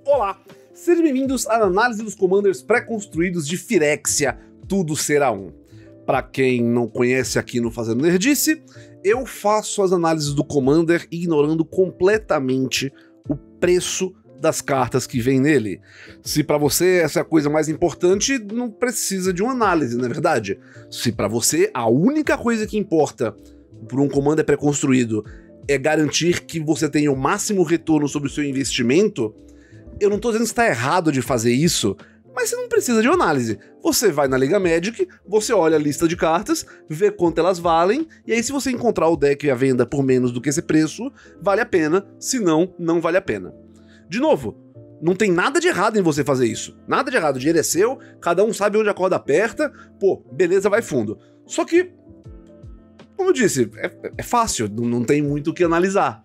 Olá, sejam bem-vindos à análise dos commanders pré-construídos de Phyrexia, Tudo Será Um. Para quem não conhece aqui no Fazendo Nerdice, eu faço as análises do commander ignorando completamente o preço das cartas que vem nele. Se para você essa é a coisa mais importante, não precisa de uma análise, não é verdade? Se para você a única coisa que importa por um commander pré-construído é garantir que você tenha o máximo retorno sobre o seu investimento, eu não tô dizendo que está errado de fazer isso, mas você não precisa de uma análise. Você vai na Liga Magic, você olha a lista de cartas, vê quanto elas valem, e aí se você encontrar o deck à venda por menos do que esse preço, vale a pena, se não, não vale a pena. De novo, não tem nada de errado em você fazer isso. Nada de errado, o dinheiro é seu, cada um sabe onde a corda aperta, pô, beleza, vai fundo. Só que, como eu disse, é fácil, não tem muito o que analisar.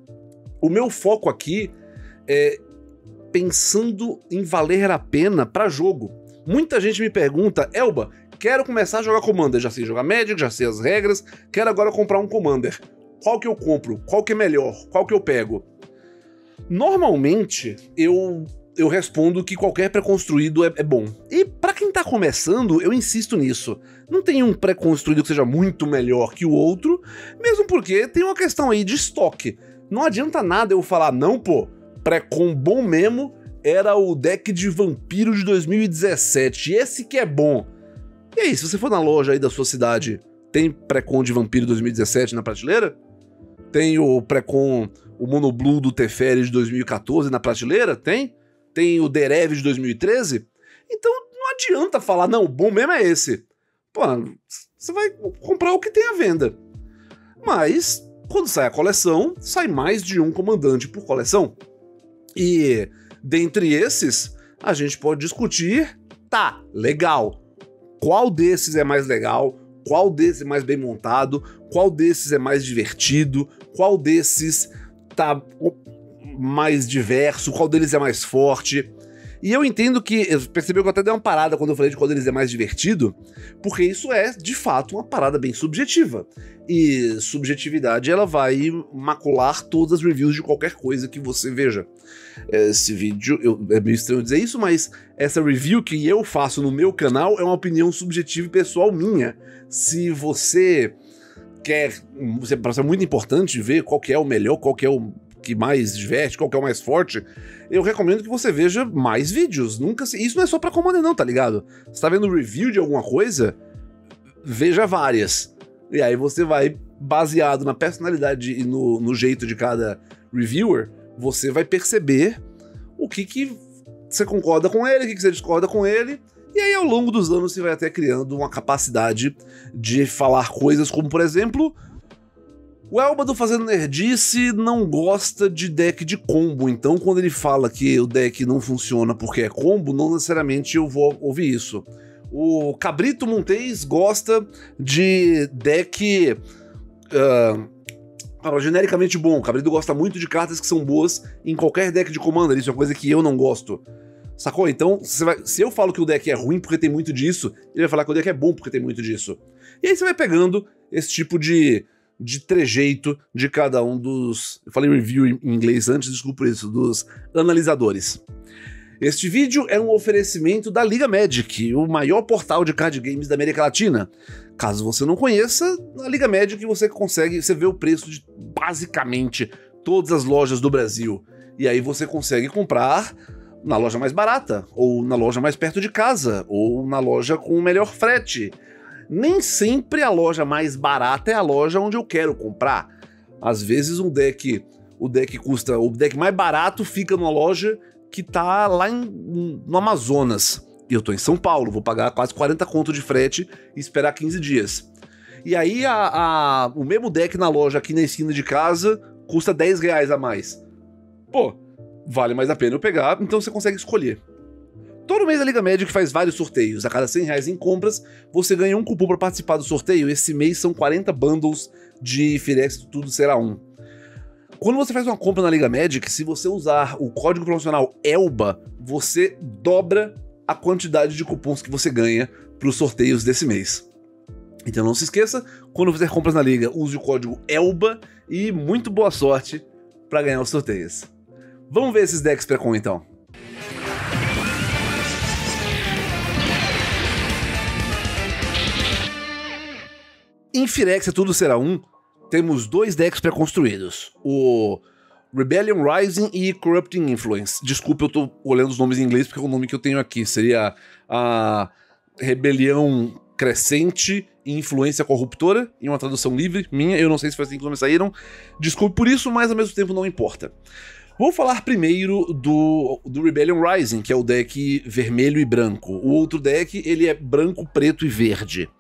O meu foco aqui é pensando em valer a pena para jogo. Muita gente me pergunta, Elba, quero começar a jogar Commander, já sei jogar Magic, já sei as regras, quero agora comprar um Commander. Qual que eu compro? Qual que é melhor? Qual que eu pego? Normalmente, eu respondo que qualquer pré-construído é bom. E pra quem tá começando, eu insisto nisso. Não tem um pré-construído que seja muito melhor que o outro, mesmo porque tem uma questão aí de estoque. Não adianta nada eu falar, não, pô, pré-com bom mesmo era o deck de vampiro de 2017, esse que é bom. E aí, se você for na loja aí da sua cidade, tem pré-com de vampiro 2017 na prateleira? Tem o pré-com, o Mono Blue do Teferi de 2014 na prateleira? Tem? Tem o Derev de 2013? Então não adianta falar, não, o bom mesmo é esse. Pô, você vai comprar o que tem à venda. Mas, quando sai a coleção, sai mais de um comandante por coleção. E, dentre esses, a gente pode discutir, tá, legal, qual desses é mais legal, qual desses é mais bem montado, qual desses é mais divertido, qual desses tá mais diverso, qual deles é mais forte. E eu entendo que, percebeu que eu até dei uma parada quando eu falei de qual deles é mais divertido, porque isso é, de fato, uma parada bem subjetiva. E subjetividade, ela vai macular todas as reviews de qualquer coisa que você veja. Esse vídeo, é meio estranho dizer isso, mas essa review que eu faço no meu canal é uma opinião subjetiva e pessoal minha. Se você quer, para ser muito importante ver qual que é o melhor, qual que é o que mais diverte, qual que é o mais forte, eu recomendo que você veja mais vídeos. Isso não é só pra Commander não, tá ligado? Você tá vendo review de alguma coisa? Veja várias. E aí você vai, baseado na personalidade e no jeito de cada reviewer, você vai perceber o que você concorda com ele, o que você discorda com ele, e aí ao longo dos anos você vai até criando uma capacidade de falar coisas como, por exemplo, o Elba do Fazendo Nerdice não gosta de deck de combo, então quando ele fala que o deck não funciona porque é combo, não necessariamente eu vou ouvir isso. O Cabrito Montes gosta de deck genericamente bom. O Cabrito gosta muito de cartas que são boas em qualquer deck de Commander, isso é uma coisa que eu não gosto. Sacou? Então, se eu falo que o deck é ruim porque tem muito disso, ele vai falar que o deck é bom porque tem muito disso. E aí você vai pegando esse tipo de trejeito de cada um dos... Eu falei review em inglês antes, desculpa por isso, dos analisadores. Este vídeo é um oferecimento da Liga Magic, o maior portal de card games da América Latina. Caso você não conheça, na Liga Magic você vê o preço de basicamente todas as lojas do Brasil. E aí você consegue comprar na loja mais barata, ou na loja mais perto de casa, ou na loja com o melhor frete. Nem sempre a loja mais barata é a loja onde eu quero comprar. Às vezes o deck mais barato fica numa loja que tá lá no Amazonas. E eu tô em São Paulo, vou pagar quase 40 conto de frete e esperar 15 dias. E aí o mesmo deck na loja aqui na esquina de casa custa 10 reais a mais. Pô, vale mais a pena eu pegar, então você consegue escolher. Todo mês a Liga Magic faz vários sorteios. A cada 100 reais em compras, você ganha um cupom para participar do sorteio. Esse mês são 40 bundles de Phyrexia, Tudo Será Um. Quando você faz uma compra na Liga Magic, se você usar o código promocional ELBA, você dobra a quantidade de cupons que você ganha para os sorteios desse mês. Então não se esqueça, quando fizer compras na Liga, use o código ELBA e muito boa sorte para ganhar os sorteios. Vamos ver esses decks pré-con então. Em Phyrexia Tudo Será Um, temos 2 decks pré-construídos. O Rebellion Rising e Corrupting Influence. Desculpa, eu tô olhando os nomes em inglês porque é o nome que eu tenho aqui. Seria a Rebelião Crescente e Influência Corruptora, em uma tradução livre minha. Eu não sei se foi assim que os nomes saíram. Desculpe por isso, mas ao mesmo tempo não importa. Vou falar primeiro do Rebellion Rising, que é o deck vermelho e branco. O outro deck, ele é branco, preto e verde.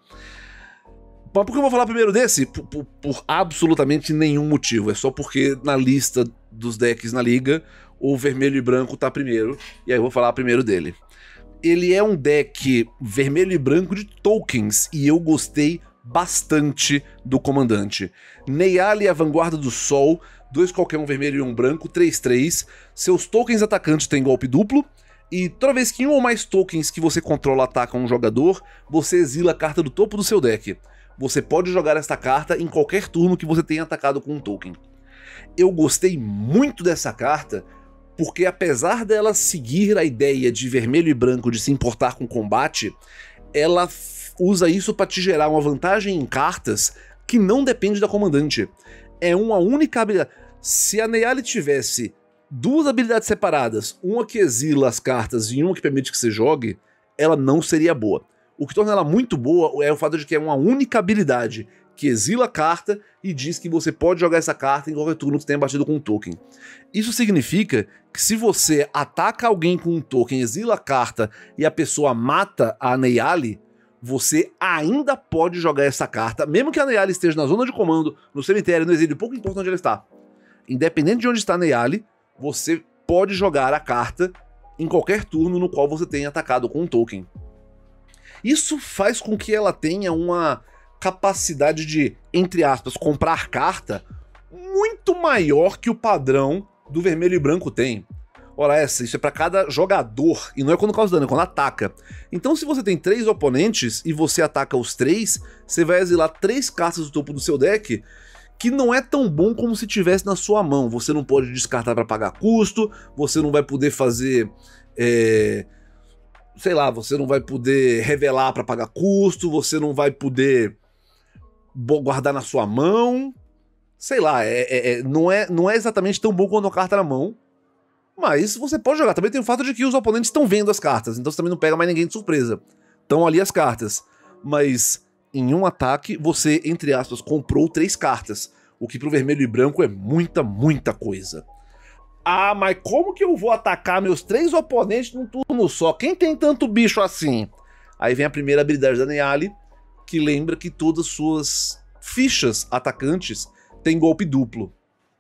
Mas por que eu vou falar primeiro desse? Por absolutamente nenhum motivo. É só porque na lista dos decks na liga, o vermelho e branco tá primeiro. E aí eu vou falar primeiro dele. Ele é um deck vermelho e branco de tokens. E eu gostei bastante do comandante. Neyali, a Vanguarda do Sol. 2 qualquer um vermelho e um branco. 3/3. Seus tokens atacantes têm golpe duplo. E toda vez que um ou mais tokens que você controla atacam um jogador, você exila a carta do topo do seu deck. Você pode jogar esta carta em qualquer turno que você tenha atacado com um token. Eu gostei muito dessa carta, porque apesar dela seguir a ideia de vermelho e branco de se importar com combate, ela usa isso para te gerar uma vantagem em cartas que não depende da comandante. É uma única habilidade. Se a Neyali tivesse 2 habilidades separadas, uma que exila as cartas e uma que permite que você jogue, ela não seria boa. O que torna ela muito boa é o fato de que é uma única habilidade que exila a carta e diz que você pode jogar essa carta em qualquer turno que tenha batido com um token. Isso significa que se você ataca alguém com um token, exila a carta e a pessoa mata a Neyali, você ainda pode jogar essa carta, mesmo que a Neyali esteja na zona de comando, no cemitério, no exílio, pouco importa onde ela está. Independente de onde está a Neyali, você pode jogar a carta em qualquer turno no qual você tenha atacado com um token. Isso faz com que ela tenha uma capacidade de, entre aspas, comprar carta muito maior que o padrão do vermelho e branco tem. Ora isso é para cada jogador, e não é quando causa dano, é quando ataca. Então se você tem 3 oponentes e você ataca os 3, você vai exilar 3 cartas do topo do seu deck, que não é tão bom como se tivesse na sua mão. Você não pode descartar para pagar custo, você não vai poder fazer... sei lá, você não vai poder revelar para pagar custo, você não vai poder guardar na sua mão, sei lá, não é exatamente tão bom quando a carta na mão, mas você pode jogar. Também tem o fato de que os oponentes estão vendo as cartas, então você também não pega mais ninguém de surpresa. Estão ali as cartas, mas em um ataque você, entre aspas, comprou 3 cartas, o que pro vermelho e branco é muita coisa. Ah, mas como que eu vou atacar meus 3 oponentes num turno só? Quem tem tanto bicho assim? Aí vem a primeira habilidade da Neyali, que lembra que todas suas fichas atacantes têm golpe duplo.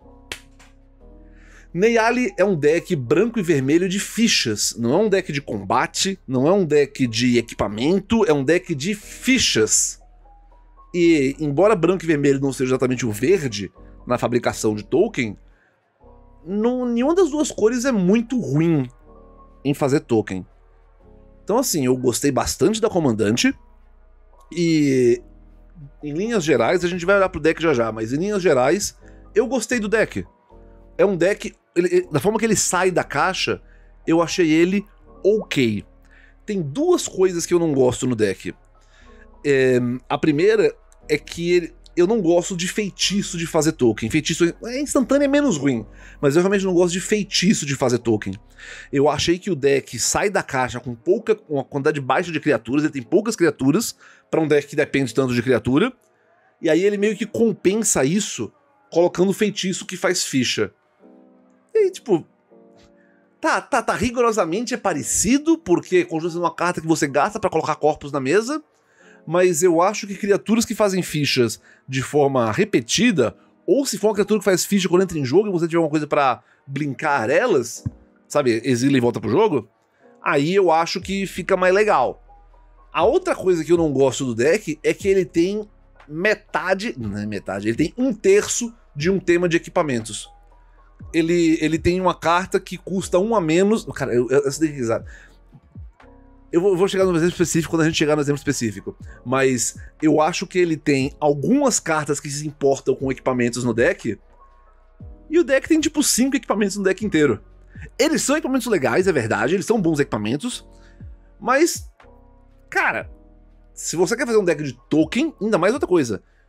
Neyali é um deck branco e vermelho de fichas, não é um deck de combate, não é um deck de equipamento, é um deck de fichas. E, embora branco e vermelho não seja exatamente o verde na fabricação de token, nenhuma das duas cores é muito ruim em fazer token. Então assim, eu gostei bastante da comandante, e em linhas gerais, a gente vai olhar pro deck já, mas em linhas gerais, eu gostei do deck. É um deck, da forma que ele sai da caixa, eu achei ele ok. Tem 2 coisas que eu não gosto no deck. A primeira é que eu não gosto de feitiço de fazer token. Feitiço instantâneo é menos ruim, mas eu realmente não gosto de feitiço de fazer token. Eu achei que o deck sai da caixa com uma quantidade baixa de criaturas, ele tem poucas criaturas para um deck que depende tanto de criatura, e aí ele meio que compensa isso colocando feitiço que faz ficha. E aí, tipo, tá rigorosamente parecido, porque conjunta uma carta que você gasta para colocar corpos na mesa, mas eu acho que criaturas que fazem fichas de forma repetida, ou se for uma criatura que faz ficha quando entra em jogo e você tiver uma coisa pra blinkar elas, sabe, exila e volta pro jogo, aí eu acho que fica mais legal. A outra coisa que eu não gosto do deck é que ele tem ele tem 1/3 de um tema de equipamentos. Ele tem uma carta que custa 1 a menos... Cara, eu sei risada. Eu vou chegar no exemplo específico quando a gente chegar no exemplo específico, mas eu acho que ele tem algumas cartas que se importam com equipamentos no deck, e o deck tem tipo 5 equipamentos no deck inteiro. Eles são equipamentos legais, é verdade, eles são bons equipamentos, mas, cara, se você quer fazer um deck de token, ainda mais outra coisa,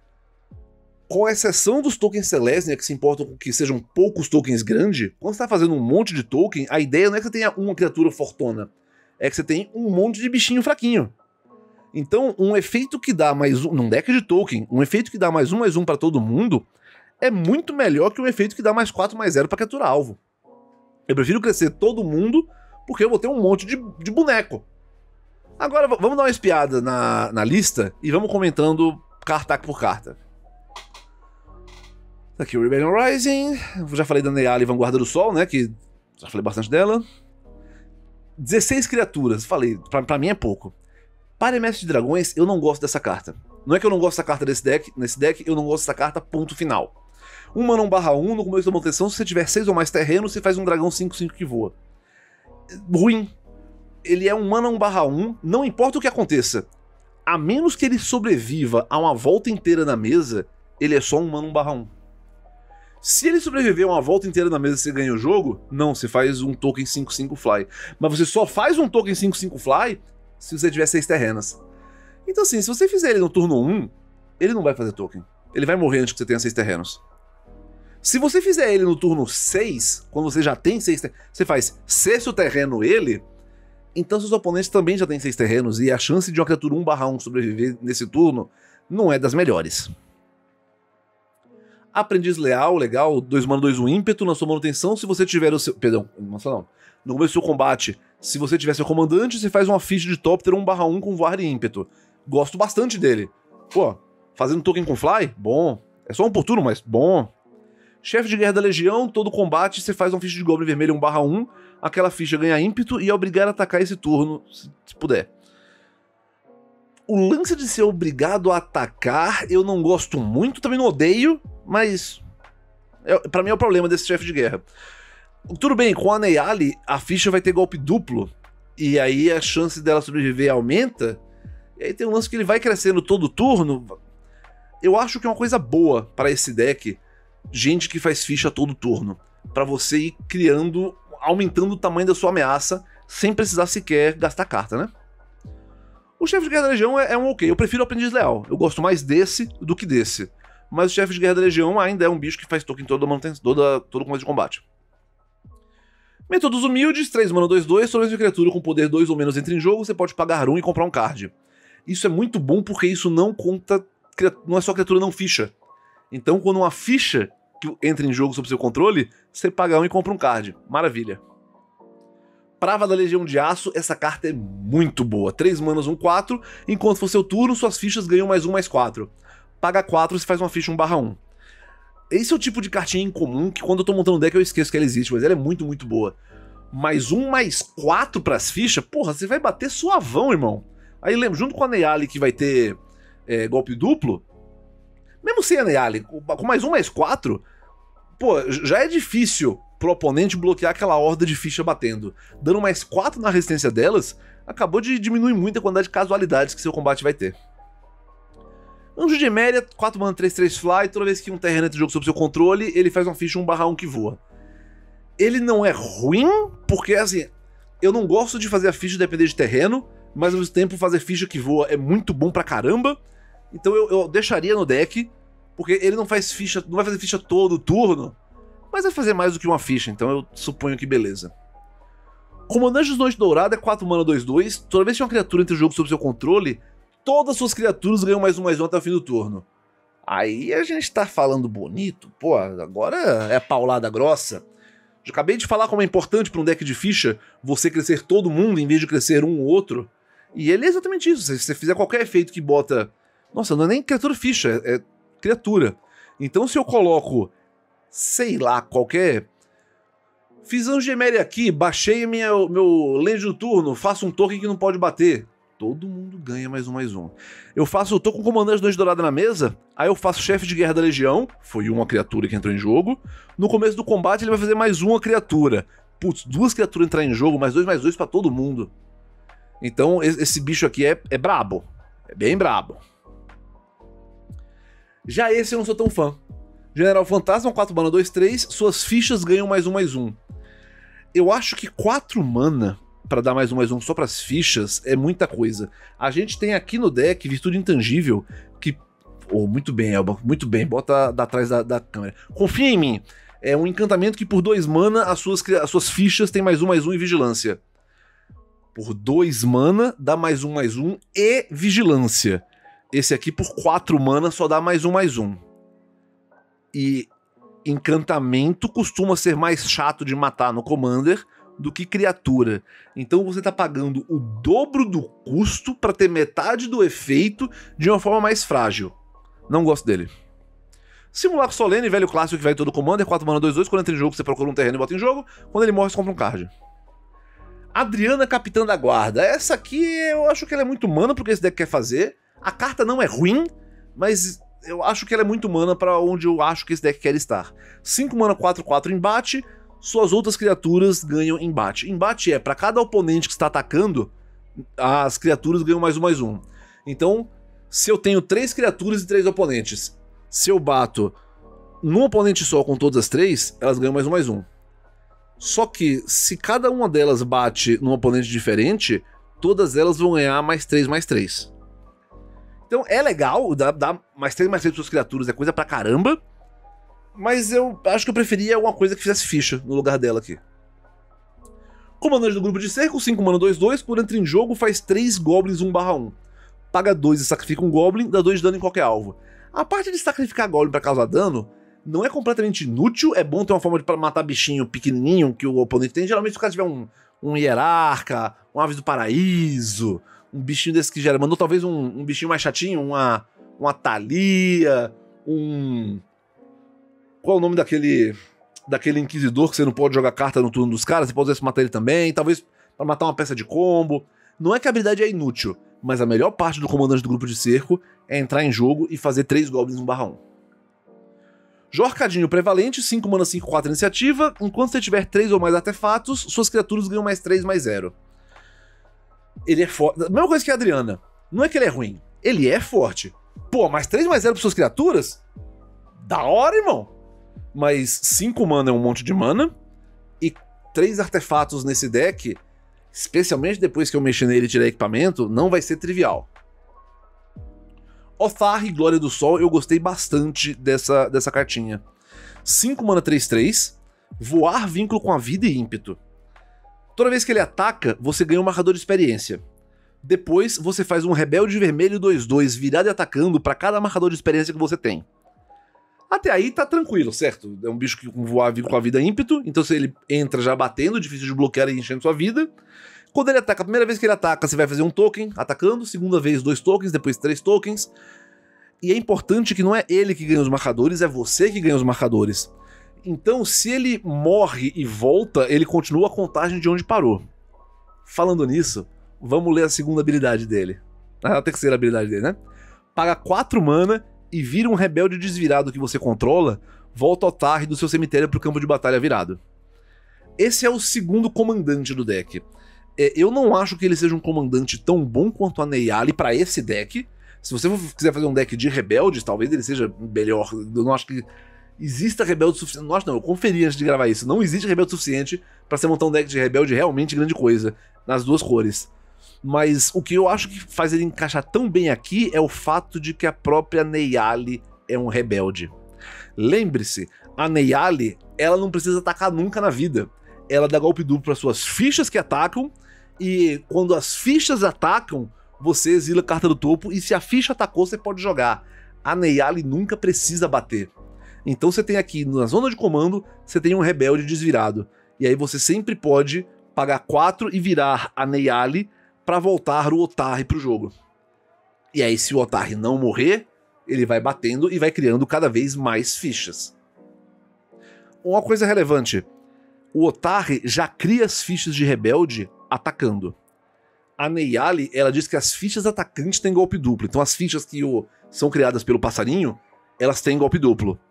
Com exceção dos tokens Selesnya, que se importam com que sejam poucos tokens grandes, quando você tá fazendo um monte de token, a ideia não é que você tenha uma criatura fortuna, é que você tem um monte de bichinho fraquinho. Então, um efeito que dá mais um, num deck de token, um efeito que dá mais um pra todo mundo, é muito melhor que um efeito que dá +4/+0 pra criatura alvo. Eu prefiro crescer todo mundo, porque eu vou ter um monte de boneco. Agora, vamos dar uma espiada na lista e vamos comentando carta por carta. Aqui o Rebellion Rising, já falei da Neyali Vanguarda do Sol, né, que já falei bastante dela. 16 criaturas, falei, pra mim é pouco. Para Mestre de Dragões, eu não gosto dessa carta. Não é que eu não gosto dessa carta nesse deck, eu não gosto dessa carta, ponto final. 1 mana 1/1, no começo da manutenção, se você tiver 6 ou mais terrenos, você faz um dragão 5/5 que voa. Ruim. Ele é 1 mana 1/1, não importa o que aconteça. A menos que ele sobreviva a uma volta inteira na mesa, ele é só 1 mana 1/1. Se ele sobreviver uma volta inteira na mesa e você ganha o jogo, não, você faz um token 5/5 fly. Mas você só faz um token 5/5 fly se você tiver 6 terrenas. Então assim, se você fizer ele no turno 1, ele não vai fazer token. Ele vai morrer antes que você tenha 6 terrenos. Se você fizer ele no turno 6, quando você já tem 6 terrenos, você faz 6º terreno ele, então seus oponentes também já têm 6 terrenos e a chance de uma criatura 1/1 sobreviver nesse turno não é das melhores. Aprendiz Leal, legal, 2 mana 2/1 ímpeto, na sua manutenção, se você tiver o seu... Perdão, não. No começo do seu combate, se você tiver seu comandante, você faz uma ficha de Topter 1/1 com voar e ímpeto. Gosto bastante dele. Pô, fazendo token com fly? Bom. É só um por turno, mas bom. Chefe de Guerra da Legião, todo combate, você faz uma ficha de Goblin vermelho 1/1, aquela ficha ganha ímpeto e é obrigado a atacar esse turno, se puder. O lance de ser obrigado a atacar, eu não gosto muito, também não odeio, mas pra mim é o problema desse chefe de guerra. Tudo bem, com a Neyali, a ficha vai ter golpe duplo, e aí a chance dela sobreviver aumenta, e aí tem um lance que ele vai crescendo todo turno. Eu acho que é uma coisa boa para esse deck, gente que faz ficha todo turno, pra você ir criando, aumentando o tamanho da sua ameaça, sem precisar sequer gastar carta, né? O chefe de Guerra da Legião é um ok, eu prefiro o Aprendiz Leal, eu gosto mais desse do que desse. Mas o chefe de Guerra da Legião ainda é um bicho que faz token todo começo de combate. Métodos humildes, 3 mana 2/2, toda vez que a criatura com poder 2 ou menos entra em jogo, você pode pagar 1 e comprar um card. Isso é muito bom porque isso não conta, não é só criatura não ficha. Então quando uma ficha que entra em jogo sob seu controle, você paga 1 e compra um card. Maravilha. Prava da Legião de Aço, essa carta é muito boa. 3 manas 1/4, enquanto for seu turno, suas fichas ganham +1/+4. Paga 4 e faz uma ficha 1/1. Esse é o tipo de cartinha incomum que quando eu tô montando deck eu esqueço que ela existe, mas ela é muito, muito boa. +1/+4 pras fichas, porra, você vai bater suavão, irmão. Aí lembra, junto com a Neyali que vai ter golpe duplo, mesmo sem a Neyali, com +1/+4, pô, já é difícil pro oponente bloquear aquela horda de ficha batendo. Dando +4 na resistência delas, acabou de diminuir muito a quantidade de casualidades que seu combate vai ter. Anjo de Eméria, 4 mana 3/3 fly, toda vez que um terreno entra em jogo sob seu controle, ele faz uma ficha 1/1 que voa. Ele não é ruim, porque assim, eu não gosto de fazer a ficha depender de terreno, mas ao mesmo tempo fazer ficha que voa é muito bom pra caramba, então eu deixaria no deck, porque ele não faz ficha, não vai fazer ficha todo turno, mas vai fazer mais do que uma ficha, então eu suponho que beleza. Comandante de Noite Dourada é 4 mana 2/2, toda vez que uma criatura entra em jogo sob seu controle, todas as suas criaturas ganham +1/+1 até o fim do turno. Aí a gente tá falando bonito, pô, agora é paulada grossa. Já acabei de falar como é importante pra um deck de ficha você crescer todo mundo em vez de crescer um ou outro. E ele é exatamente isso, se você fizer qualquer efeito que bota... Nossa, não é nem criatura ficha, é criatura. Então se eu coloco, sei lá, qualquer... Fiz Anjo de Eméria aqui, baixei meu land do turno, faço um token que não pode bater. Todo mundo ganha +1/+1. Eu tô com o Comandante de Noite Dourada na mesa, aí eu faço Chefe de Guerra da Legião, foi uma criatura que entrou em jogo. No começo do combate ele vai fazer mais uma criatura. Putz, 2 criaturas entrar em jogo, +2/+2 pra todo mundo. Então esse bicho aqui é brabo, é bem brabo. Já esse eu não sou tão fã. General Fantasma, 4 mana 2/3, suas fichas ganham +1/+1. Eu acho que 4 mana pra dar +1/+1 só pras fichas é muita coisa. A gente tem aqui no deck Virtude Intangível, que Oh, muito bem, Elba, muito bem. Bota atrás da câmera. Confia em mim. É um encantamento que por 2 mana as suas fichas têm +1/+1 e vigilância. Por 2 mana dá +1/+1 e vigilância. Esse aqui por 4 mana só dá +1/+1. E encantamento costuma ser mais chato de matar no Commander do que criatura. Então você tá pagando o dobro do custo pra ter metade do efeito de uma forma mais frágil. Não gosto dele. Simulacro Solene, velho clássico que vai em todo Commander, 4 mana 2/2, quando entra em jogo você procura um terreno e bota em jogo, quando ele morre você compra um card. Adriana, Capitã da Guarda. Essa aqui eu acho que ela é muito mana pro que esse deck quer fazer. A carta não é ruim, mas eu acho que ela é muito mana pra onde eu acho que esse deck quer estar. 5 mana 4/4 embate, suas outras criaturas ganham embate. Embate é, pra cada oponente que está atacando, as criaturas ganham +1/+1. Então, se eu tenho 3 criaturas e 3 oponentes, se eu bato num oponente só com todas as 3, elas ganham +1/+1. Só que, se cada uma delas bate num oponente diferente, todas elas vão ganhar +3/+3. Então é legal, dá +3/+3 para suas criaturas, é coisa pra caramba, mas eu acho que eu preferia alguma coisa que fizesse ficha no lugar dela aqui. Comandante do grupo de cerco, 5 mana 2/2, quando entra em jogo faz 3 goblins 1/1. Paga 2 e sacrifica um goblin, dá 2 de dano em qualquer alvo. A parte de sacrificar goblin pra causar dano não é completamente inútil, é bom ter uma forma de matar bichinho pequenininho que o oponente tem. Geralmente se o cara tiver um hierarca, um aves do paraíso, um bichinho desse que gera, mandou talvez um bichinho mais chatinho, uma Thalia, qual é o nome daquele inquisidor que você não pode jogar carta no turno dos caras, você pode usar isso pra matar ele também, talvez pra matar uma peça de combo. Não é que a habilidade é inútil, mas a melhor parte do comandante do grupo de cerco é entrar em jogo e fazer 3 goblins 1/1. Jorcadinho Prevalente, 5 mana 5/4 iniciativa, enquanto você tiver 3 ou mais artefatos, suas criaturas ganham +3/0. Ele é forte. Mesma coisa que a Adriana. Não é que ele é ruim, ele é forte. Pô, +3/0 para suas criaturas? Da hora, irmão! Mas 5 mana é um monte de mana, e 3 artefatos nesse deck, especialmente depois que eu mexer nele e tirar equipamento, não vai ser trivial. Otharri, Glória do Sol, eu gostei bastante dessa cartinha. 5 mana 3/3, voar, vínculo com a vida e ímpeto. Toda vez que ele ataca, você ganha um marcador de experiência. Depois, você faz um rebelde vermelho 2/2 virado e atacando para cada marcador de experiência que você tem. Até aí tá tranquilo, certo? É um bicho que com voar, vínculo com a vida e ímpeto, então se ele entra já batendo, difícil de bloquear e enchendo sua vida. Quando ele ataca, a primeira vez que ele ataca, você vai fazer um token atacando, segunda vez 2 tokens, depois 3 tokens. E é importante que não é ele que ganha os marcadores, é você que ganha os marcadores. Então, se ele morre e volta, ele continua a contagem de onde parou. Falando nisso, vamos ler a segunda habilidade dele. A terceira habilidade dele, né? Paga 4 mana e vira um rebelde desvirado que você controla, volta ao Otharri do seu cemitério pro campo de batalha virado. Esse é o segundo comandante do deck. Eu não acho que ele seja um comandante tão bom quanto a Neyali pra esse deck. Se você quiser fazer um deck de rebeldes, talvez ele seja melhor. Eu não acho que exista rebelde suficiente. Não acho não, eu conferi antes de gravar isso. Não existe rebelde suficiente pra você montar um deck de rebelde realmente grande coisa, nas duas cores. Mas o que eu acho que faz ele encaixar tão bem aqui é o fato de que a própria Neyali é um rebelde. Lembre-se, a Neyali, ela não precisa atacar nunca na vida. Ela dá golpe duplo para suas fichas que atacam, e quando as fichas atacam, você exila a carta do topo, e se a ficha atacou, você pode jogar. A Neyali nunca precisa bater. Então você tem aqui, na zona de comando, você tem um rebelde desvirado. E aí você sempre pode pagar 4 e virar a Neyali para voltar o Otharri pro jogo. E aí se o Otharri não morrer, ele vai batendo e vai criando cada vez mais fichas. Uma coisa relevante, o Otharri já cria as fichas de rebelde atacando. A Neyali, ela diz que as fichas atacantes têm golpe duplo, então as fichas que são criadas pelo passarinho, elas têm golpe duplo.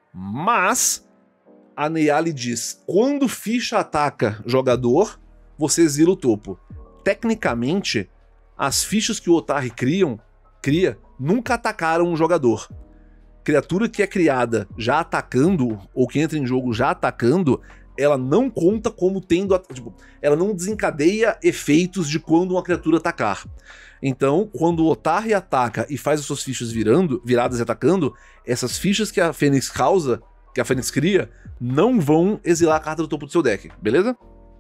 Mas a Neyali diz, quando ficha ataca jogador, você exila o topo. Tecnicamente, as fichas que o Otharri cria nunca atacaram um jogador. Criatura que é criada já atacando, ou que entra em jogo já atacando, ela não conta como tendo... Tipo, ela não desencadeia efeitos de quando uma criatura atacar. Então, quando o Otari ataca e faz as suas fichas viradas e atacando, essas fichas que a Fênix causa, que a Fênix cria, não vão exilar a carta do topo do seu deck, beleza?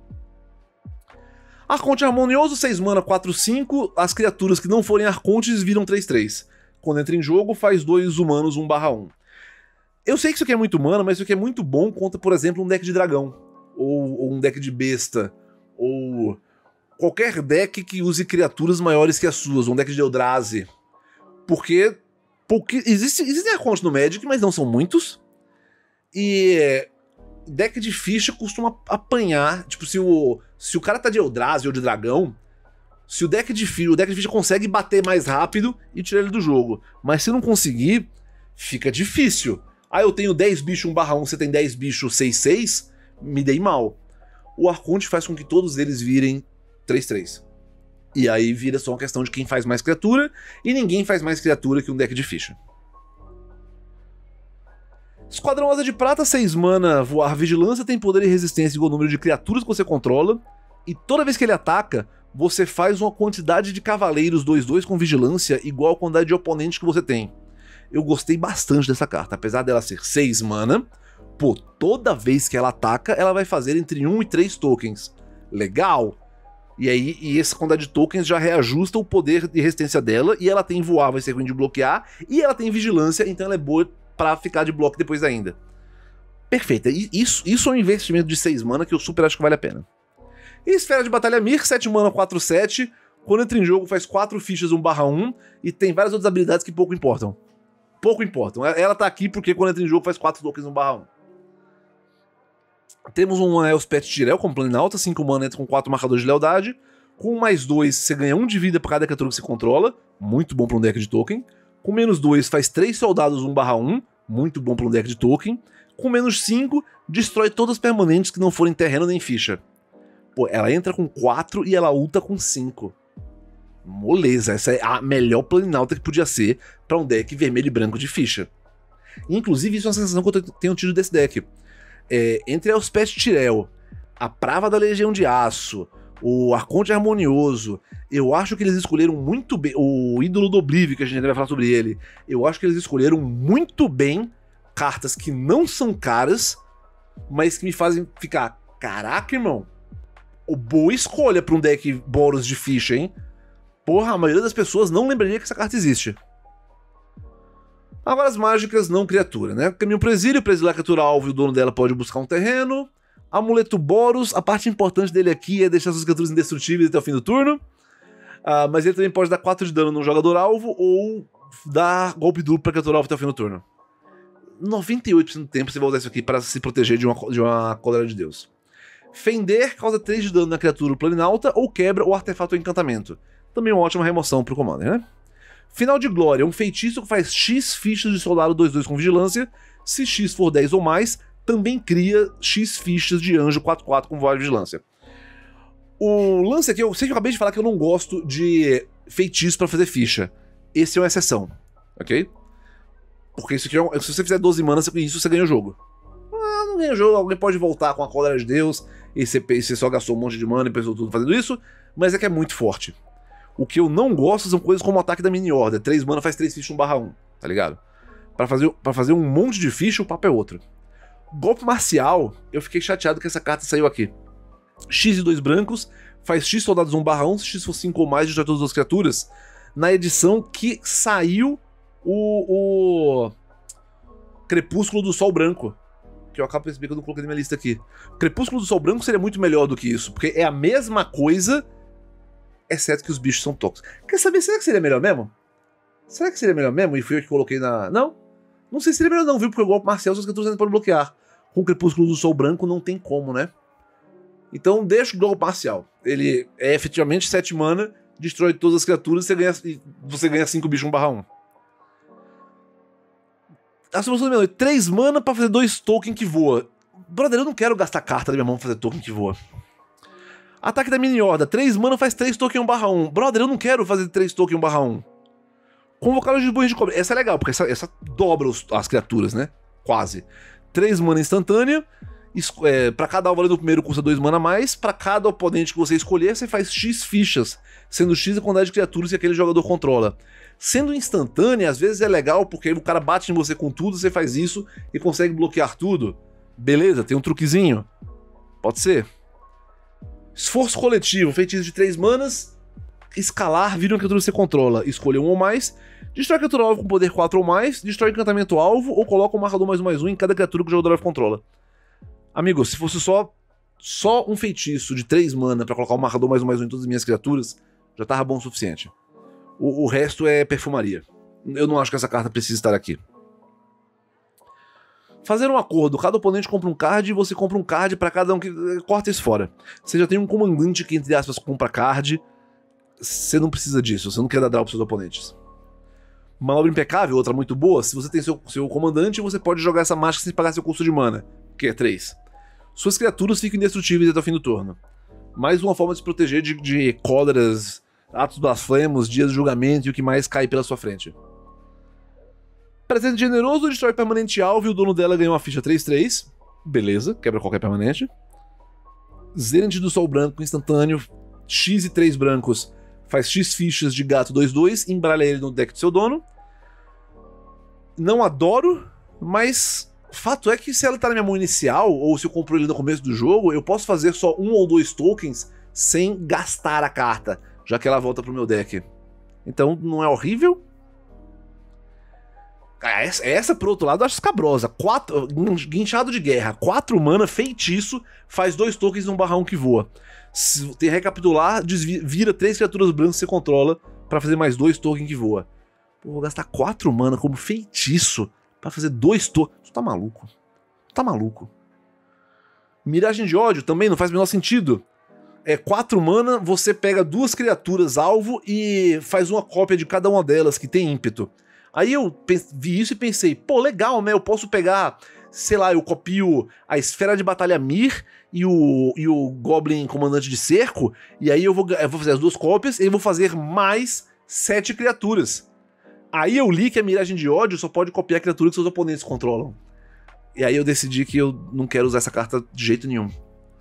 Arconte Harmonioso, 6 mana, 4/5. As criaturas que não forem Arcontes viram 3/3. Quando entra em jogo, faz 2 humanos 1/1. Eu sei que isso aqui é muito mana, mas isso aqui é muito bom contra, por exemplo, um deck de dragão. Ou um deck de besta. Ou qualquer deck que use criaturas maiores que as suas. Um deck de Eldrazi. Porque existem Arcontes no Magic, mas não são muitos. E deck de ficha costuma apanhar. Tipo, se o cara tá de Eldrazi ou de dragão, se o deck de ficha consegue bater mais rápido e tirar ele do jogo. Mas se não conseguir, fica difícil. Ah, eu tenho 10 bichos 1/1, você tem 10 bichos 6/6, me dei mal. O Arconte faz com que todos eles virem 3/3. E aí vira só uma questão de quem faz mais criatura, e ninguém faz mais criatura que um deck de ficha. Esquadrão Asa de Prata, 6 mana, voar vigilância, tem poder e resistência igual ao número de criaturas que você controla, e toda vez que ele ataca, você faz uma quantidade de cavaleiros 2/2 com vigilância igual à quantidade de oponentes que você tem. Eu gostei bastante dessa carta, apesar dela ser 6 mana, pô, toda vez que ela ataca, ela vai fazer entre 1 e 3 tokens. Legal! E essa quantidade de tokens já reajusta o poder de resistência dela, e ela tem voar, vai ser ruim de bloquear, e ela tem vigilância, então ela é boa pra ficar de bloco depois ainda. Perfeita, isso é um investimento de 6 mana que eu super acho que vale a pena. E Esfera de Batalha Mir, 7 mana, 4/7, quando entra em jogo faz 4 fichas 1/1, e tem várias outras habilidades que pouco importam. Pouco importam. Ela tá aqui porque quando entra em jogo faz 4 tokens 1/1. Temos um Elspeth Tirel como Planinauta, 5 mana, entra com 4 marcadores de lealdade. Com mais 2, você ganha 1 de vida por cada criatura que você controla. Muito bom pra um deck de token. Com -2, faz 3 soldados 1/1. Muito bom pra um deck de token. Com -5, destrói todas as permanentes que não forem terreno nem ficha. Pô, ela entra com 4 e ela ulta com 5. Moleza, essa é a melhor Planinauta que podia ser pra um deck vermelho e branco de ficha. Inclusive, isso é uma sensação que eu tenho tido desse deck. Entre Elspeth Tirel, a Prava da Legião de Aço, o Arconte Harmonioso, eu acho que eles escolheram muito bem, o Ídolo do Oblivion, que a gente ainda vai falar sobre ele, eu acho que eles escolheram muito bem cartas que não são caras, mas que me fazem ficar, caraca, irmão, boa escolha pra um deck Boros de ficha, hein? Porra, a maioria das pessoas não lembraria que essa carta existe. Agora as mágicas não criatura, né? Caminho pro exílio, pra exilar a criatura alvo e o dono dela pode buscar um terreno. Amuleto Boros, a parte importante dele aqui é deixar suas criaturas indestrutíveis até o fim do turno. Mas ele também pode dar 4 de dano no jogador alvo ou dar golpe duplo pra criatura alvo até o fim do turno. 98% do tempo você vai usar isso aqui para se proteger de uma cólera de Deus. Fender causa 3 de dano na criatura Planinauta ou quebra o artefato ou encantamento. Também uma ótima remoção pro Commander, né? Final de Glória, um feitiço que faz X fichas de soldado 2/2 com vigilância. Se X for 10 ou mais, também cria X fichas de anjo 4/4 com voz de vigilância. O lance aqui, eu sei que eu acabei de falar que eu não gosto de feitiço pra fazer ficha. Esse é uma exceção, ok? Porque isso aqui se você fizer 12 manas, isso você ganha o jogo. Não ganha o jogo, alguém pode voltar com a cólera de Deus e você só gastou um monte de mana e pensou tudo fazendo isso, mas é que é muito forte. O que eu não gosto são coisas como o ataque da mini horda. 3 mana faz 3 fichas 1/1, tá ligado? Pra fazer um monte de ficha, o papo é outro. Golpe marcial, eu fiquei chateado que essa carta saiu aqui. X e 2 brancos, faz X soldados 1/1, se X for 5 ou mais, destrói todas as criaturas. Na edição que saiu o Crepúsculo do Sol Branco. Que eu acabo de perceber que eu não coloquei na minha lista aqui. O Crepúsculo do Sol Branco seria muito melhor do que isso, porque é a mesma coisa, exceto que os bichos são tóxicos. Quer saber, será que seria melhor mesmo? Será que seria melhor mesmo? E fui eu que coloquei na... Não? Não sei se seria melhor não, viu? Porque o golpe marcial suas criaturas ainda podem bloquear. Com o Crepúsculo do Sol Branco não tem como, né? Então deixa o golpe marcial. Ele é efetivamente 7 mana, destrói todas as criaturas e você ganha 5 bichos 1/1. A solução da minha noite, 3 mana pra fazer 2 token que voa. Brother, eu não quero gastar carta da minha mão pra fazer token que voa. Ataque da mini horda, 3 mana faz 3 token 1/1. Brother, eu não quero fazer 3 token 1/1. Convocar os bois de cobre. Essa é legal, porque essa dobra as criaturas, né? Quase. 3 mana instantânea. Pra cada alvo ali do primeiro custa 2 mana a mais. Pra cada oponente que você escolher, você faz X fichas, sendo X a quantidade de criaturas que aquele jogador controla. Sendo instantânea, às vezes é legal, porque aí o cara bate em você com tudo, você faz isso e consegue bloquear tudo. Beleza, tem um truquezinho. Pode ser. Esforço coletivo, feitiço de 3 manas. Escalar, vira uma criatura que você controla. Escolha um ou mais. Destrói criatura alvo com poder 4 ou mais. Destrói encantamento alvo ou coloca um marcador +1/+1 em cada criatura que o jogador alvo controla. Amigo, se fosse só um feitiço de 3 mana pra colocar um marcador +1/+1 em todas as minhas criaturas, já tava bom o suficiente. O resto é perfumaria. Eu não acho que essa carta precisa estar aqui. Fazer um acordo. Cada oponente compra um card e você compra um card pra cada um que... Corta isso fora. Você já tem um comandante que, entre aspas, compra card. Você não precisa disso. Você não quer dar draw pros seus oponentes. Manobra impecável, outra muito boa. Se você tem seu comandante, você pode jogar essa mágica sem pagar seu custo de mana, que é 3. Suas criaturas ficam indestrutíveis até o fim do turno. Mais uma forma de se proteger de cóleras, atos blasfemos, dias de julgamento e o que mais cai pela sua frente. Presente generoso, destrói permanente alvo e o dono dela ganha uma ficha 3/3. Beleza, quebra qualquer permanente. Zenith do Sol Branco, instantâneo. X e 3 brancos. Faz X fichas de gato 2/2, embralha ele no deck do seu dono. Não adoro, mas fato é que se ela tá na minha mão inicial, ou se eu compro ele no começo do jogo, eu posso fazer só 1 ou 2 tokens sem gastar a carta, já que ela volta pro meu deck. Então não é horrível? Essa, por outro lado, eu acho escabrosa. Guinchado de guerra, 4 mana, feitiço, faz 2 tokens num /1 que voa. Se tem recapitular, vira 3 criaturas brancas que você controla pra fazer mais 2 tokens que voa. Pô, vou gastar 4 mana como feitiço pra fazer 2 tokens. Tu tá maluco? Tá maluco. Miragem de ódio também não faz o menor sentido. É 4 mana, você pega 2 criaturas alvo e faz uma cópia de cada uma delas que tem ímpeto. Aí eu vi isso e pensei, pô, legal, né? Eu posso pegar, sei lá, eu copio a Esfera de Batalha Mir e o Goblin Comandante de Cerco, e aí eu vou fazer as 2 cópias e eu vou fazer mais 7 criaturas. Aí eu li que a Miragem de Ódio só pode copiar a criatura que seus oponentes controlam. E aí eu decidi que eu não quero usar essa carta de jeito nenhum.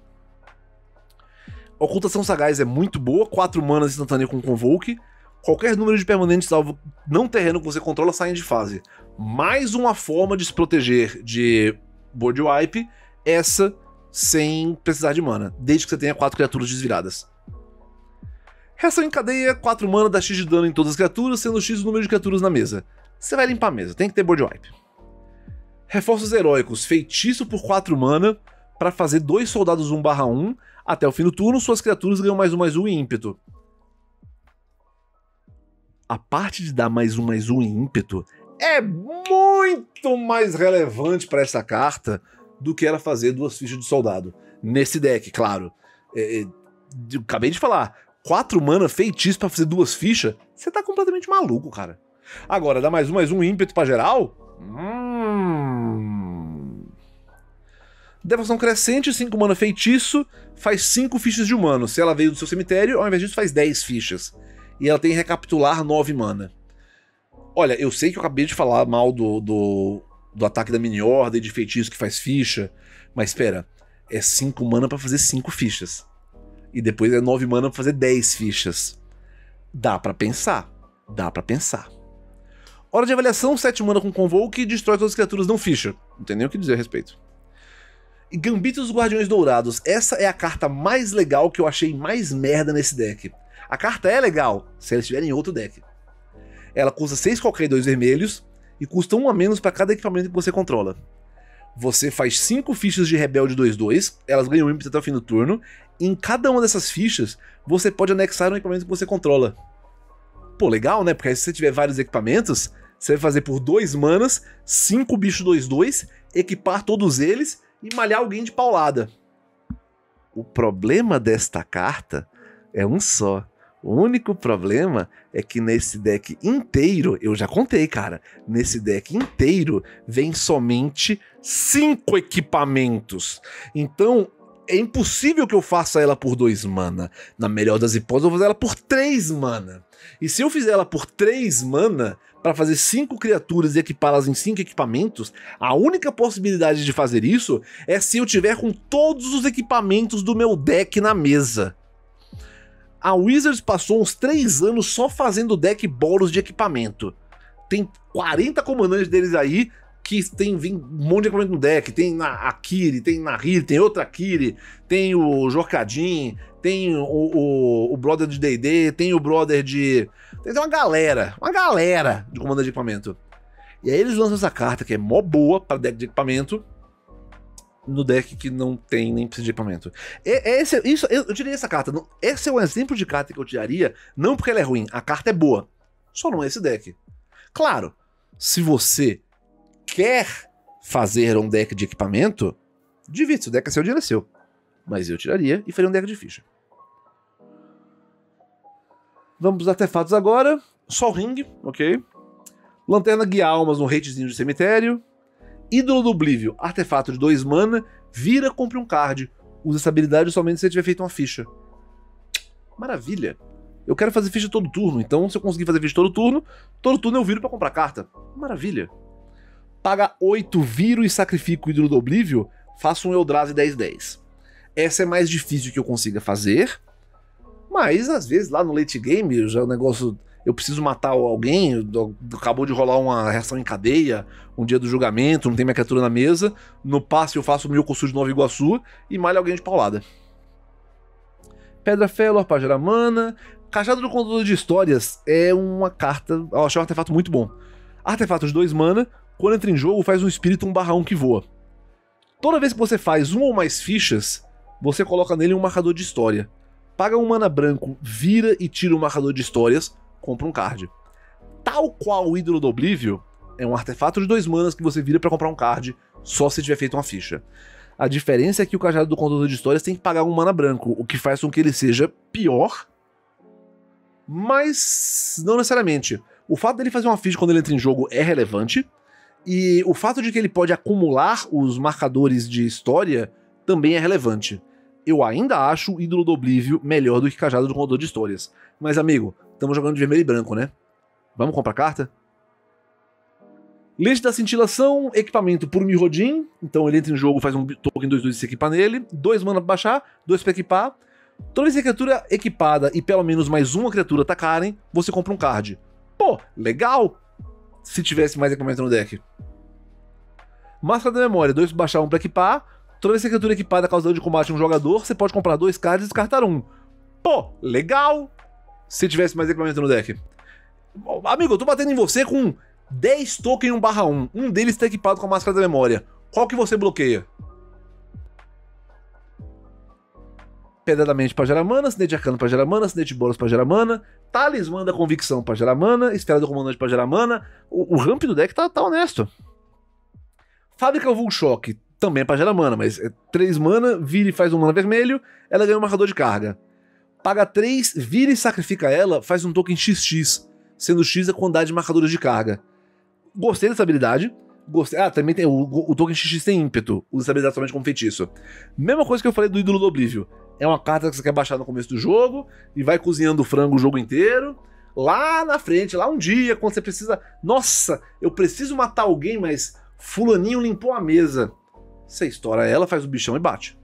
Ocultação Sagaz é muito boa, 4 manas instantânea com Convoke. Qualquer número de permanentes salvo não terreno que você controla saem de fase. Mais uma forma de se proteger de board wipe, essa sem precisar de mana, desde que você tenha 4 criaturas desviradas. Reação em cadeia, 4 mana dá X de dano em todas as criaturas, sendo X o número de criaturas na mesa. Você vai limpar a mesa, tem que ter board wipe. Reforços heróicos, feitiço por 4 mana, para fazer 2 soldados 1/1, até o fim do turno suas criaturas ganham +1/+1 em ímpeto. A parte de dar +1/+1 em ímpeto é muito mais relevante para essa carta do que ela fazer 2 fichas de soldado. Nesse deck, claro. Acabei de falar, 4 mana feitiço para fazer 2 fichas, você tá completamente maluco, cara. Agora, dá +1/+1 em ímpeto para geral? Devoção Crescente, 5 mana feitiço, faz 5 fichas de humano. Se ela veio do seu cemitério, ao invés disso faz 10 fichas. E ela tem recapitular 9 mana. Olha, eu sei que eu acabei de falar mal do ataque da mini-ordem, de feitiço que faz ficha, mas espera, é 5 mana pra fazer 5 fichas. E depois é 9 mana pra fazer 10 fichas. Dá pra pensar. Dá pra pensar. Hora de avaliação, 7 mana com Convoke e destrói todas as criaturas não ficha. Não tem nem o que dizer a respeito. E Gambito dos Guardiões Dourados. Essa é a carta mais legal que eu achei mais merda nesse deck. A carta é legal, se ela estiver em outro deck. Ela custa 6 qualquer e 2 vermelhos, e custa 1 a menos para cada equipamento que você controla. Você faz 5 fichas de Rebelde 2/2, elas ganham ímpeto até o fim do turno, e em cada uma dessas fichas, você pode anexar um equipamento que você controla. Pô, legal, né? Porque aí se você tiver vários equipamentos, você vai fazer por 2 manas, 5 bichos 2/2, equipar todos eles e malhar alguém de paulada. O problema desta carta é um só. O único problema é que nesse deck inteiro, eu já contei, cara, nesse deck inteiro vem somente 5 equipamentos. Então, é impossível que eu faça ela por 2 mana. Na melhor das hipóteses, eu vou fazer ela por 3 mana. E se eu fizer ela por 3 mana, para fazer 5 criaturas e equipá-las em 5 equipamentos, a única possibilidade de fazer isso é se eu tiver com todos os equipamentos do meu deck na mesa. A Wizards passou uns 3 anos só fazendo deck boros de equipamento. Tem 40 comandantes deles aí, que tem um monte de equipamento no deck. Tem a Kiri, tem Nahiri, tem outra Kiri, tem o Jorkadin, tem o brother de D&D, tem o brother de... Tem uma galera de comandante de equipamento. E aí eles lançam essa carta que é mó boa para deck de equipamento, no deck que não tem nem precisa de equipamento. Eu tirei essa carta. Esse é um exemplo de carta que eu tiraria, não porque ela é ruim, a carta é boa. Só não é esse deck. Claro, se você quer fazer um deck de equipamento, divide-se, o deck é seu, o dinheiro é seu. Mas eu tiraria e faria um deck de ficha. Vamos pros artefatos agora. Sol Ring, ok. Lanterna Guia Almas no hatezinho de cemitério. Ídolo do Oblívio, artefato de 2 mana, vira, compre um card. Usa essa habilidade somente se você tiver feito uma ficha. Maravilha. Eu quero fazer ficha todo turno, então se eu conseguir fazer ficha todo turno eu viro pra comprar carta. Maravilha. Paga 8, viro e sacrifico o Ídolo do Oblívio, faço um Eldrazi 10/10. Essa é mais difícil que eu consiga fazer, mas às vezes lá no late game, já o negócio... Eu preciso matar alguém, acabou de rolar uma reação em cadeia, um dia do julgamento, não tem minha criatura na mesa, no passe eu faço o Myokosu de Nova Iguaçu e malho alguém de paulada. Pedra Felor para gerar mana. Cajado do Contador de Histórias é uma carta, eu achei um artefato muito bom. Artefato de 2 mana, quando entra em jogo faz um espírito 1/1 que voa. Toda vez que você faz 1 ou mais fichas, você coloca nele um marcador de história. Paga 1 mana branco, vira e tira o marcador de histórias, compra um card. Tal qual o Ídolo do Oblívio, é um artefato de 2 manas que você vira pra comprar um card, só se tiver feito uma ficha. A diferença é que o Cajado do Contador de Histórias tem que pagar 1 mana branco, o que faz com que ele seja pior, mas não necessariamente. O fato dele fazer uma ficha quando ele entra em jogo é relevante, e o fato de que ele pode acumular os marcadores de história também é relevante. Eu ainda acho o Ídolo do Oblívio melhor do que Cajado do Contador de Histórias. Mas, amigo, estamos jogando de vermelho e branco, né? Vamos comprar carta? Lente da Cintilação, equipamento por Mirrodin. Então ele entra em jogo, faz um token 2/2 e se equipa nele. 2 mana pra baixar, 2 pra equipar. Toda vez que a criatura equipada e pelo menos mais uma criatura atacarem, você compra um card. Pô, legal! Se tivesse mais equipamento no deck. Máscara da Memória, 2 pra baixar, 1 pra equipar. Toda vez que a criatura equipada causa dano de combate a um jogador, você pode comprar 2 cards e descartar 1. Pô, legal! Se tivesse mais equipamento no deck. Amigo, eu tô batendo em você com 10 tokens 1/1. Um deles está equipado com a Máscara da Memória. Qual que você bloqueia? Pedra da Mente pra gerar mana, Sinete Arcano pra gerar mana, Sinete Boros pra gerar mana, Talismã da Convicção pra gerar mana, Esfera do Comandante pra gerar mana. O ramp do deck tá honesto. Fábrica Vulshock também é pra gerar mana, mas é 3 mana, vira e faz 1 mana vermelho, ela ganha um marcador de carga. Paga 3, vira e sacrifica ela, faz um token XX, sendo X a quantidade de marcadores de carga. Gostei dessa habilidade. Gostei. Ah, também tem o token XX tem ímpeto, usa essa habilidade somente como feitiço. Mesma coisa que eu falei do Ídolo do Oblívio. É uma carta que você quer baixar no começo do jogo e vai cozinhando o frango o jogo inteiro. Lá na frente, lá um dia, quando você precisa... Nossa, eu preciso matar alguém, mas fulaninho limpou a mesa. Você estoura ela, faz o bichão e bate.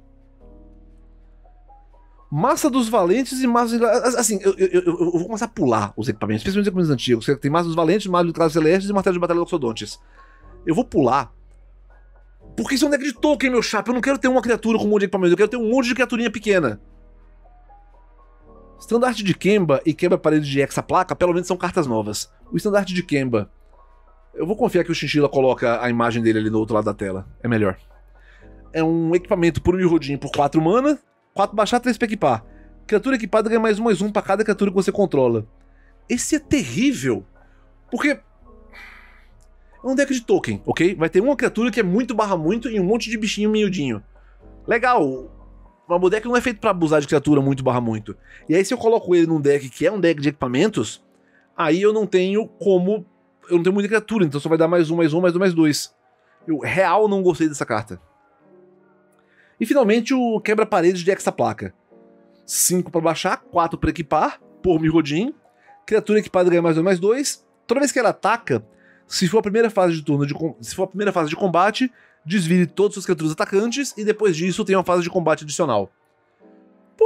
Massa dos Valentes e Massa... Assim, eu vou começar a pular os equipamentos, especialmente os equipamentos antigos. Você tem Massa dos Valentes, Massa de Classes Celestes e Martelo de Batalha de Oxodontes. Eu vou pular, porque isso é um deck de token, meu chapa. Eu não quero ter uma criatura com um monte de equipamento, eu quero ter um monte de criaturinha pequena. Estandarte de Kemba e Quebra-Parede de Hexaplaca, pelo menos são cartas novas. O Estandarte de Kemba, eu vou confiar que o Chinchilla coloca a imagem dele ali no outro lado da tela, é melhor. É um equipamento por Mirrodin por 4 mana, 4 baixar, 3 pra equipar. Criatura equipada ganha mais um pra cada criatura que você controla. Esse é terrível, porque é um deck de token, ok? Vai ter uma criatura que é muito barra muito e um monte de bichinho miudinho. Legal, mas o deck não é feito pra abusar de criatura muito barra muito. E aí se eu coloco ele num deck que é um deck de equipamentos, aí eu não tenho como... Eu não tenho muita criatura, então só vai dar mais um, mais 2. Eu real não gostei dessa carta. E finalmente o quebra-paredes de Extra-Placa. 5 para baixar, 4 para equipar, por Mirrodin. Criatura equipada ganha +2/+2. Toda vez que ela ataca, se for a primeira fase de turno se for a primeira fase de combate, desvire todas as suas criaturas atacantes e depois disso tem uma fase de combate adicional. Pô,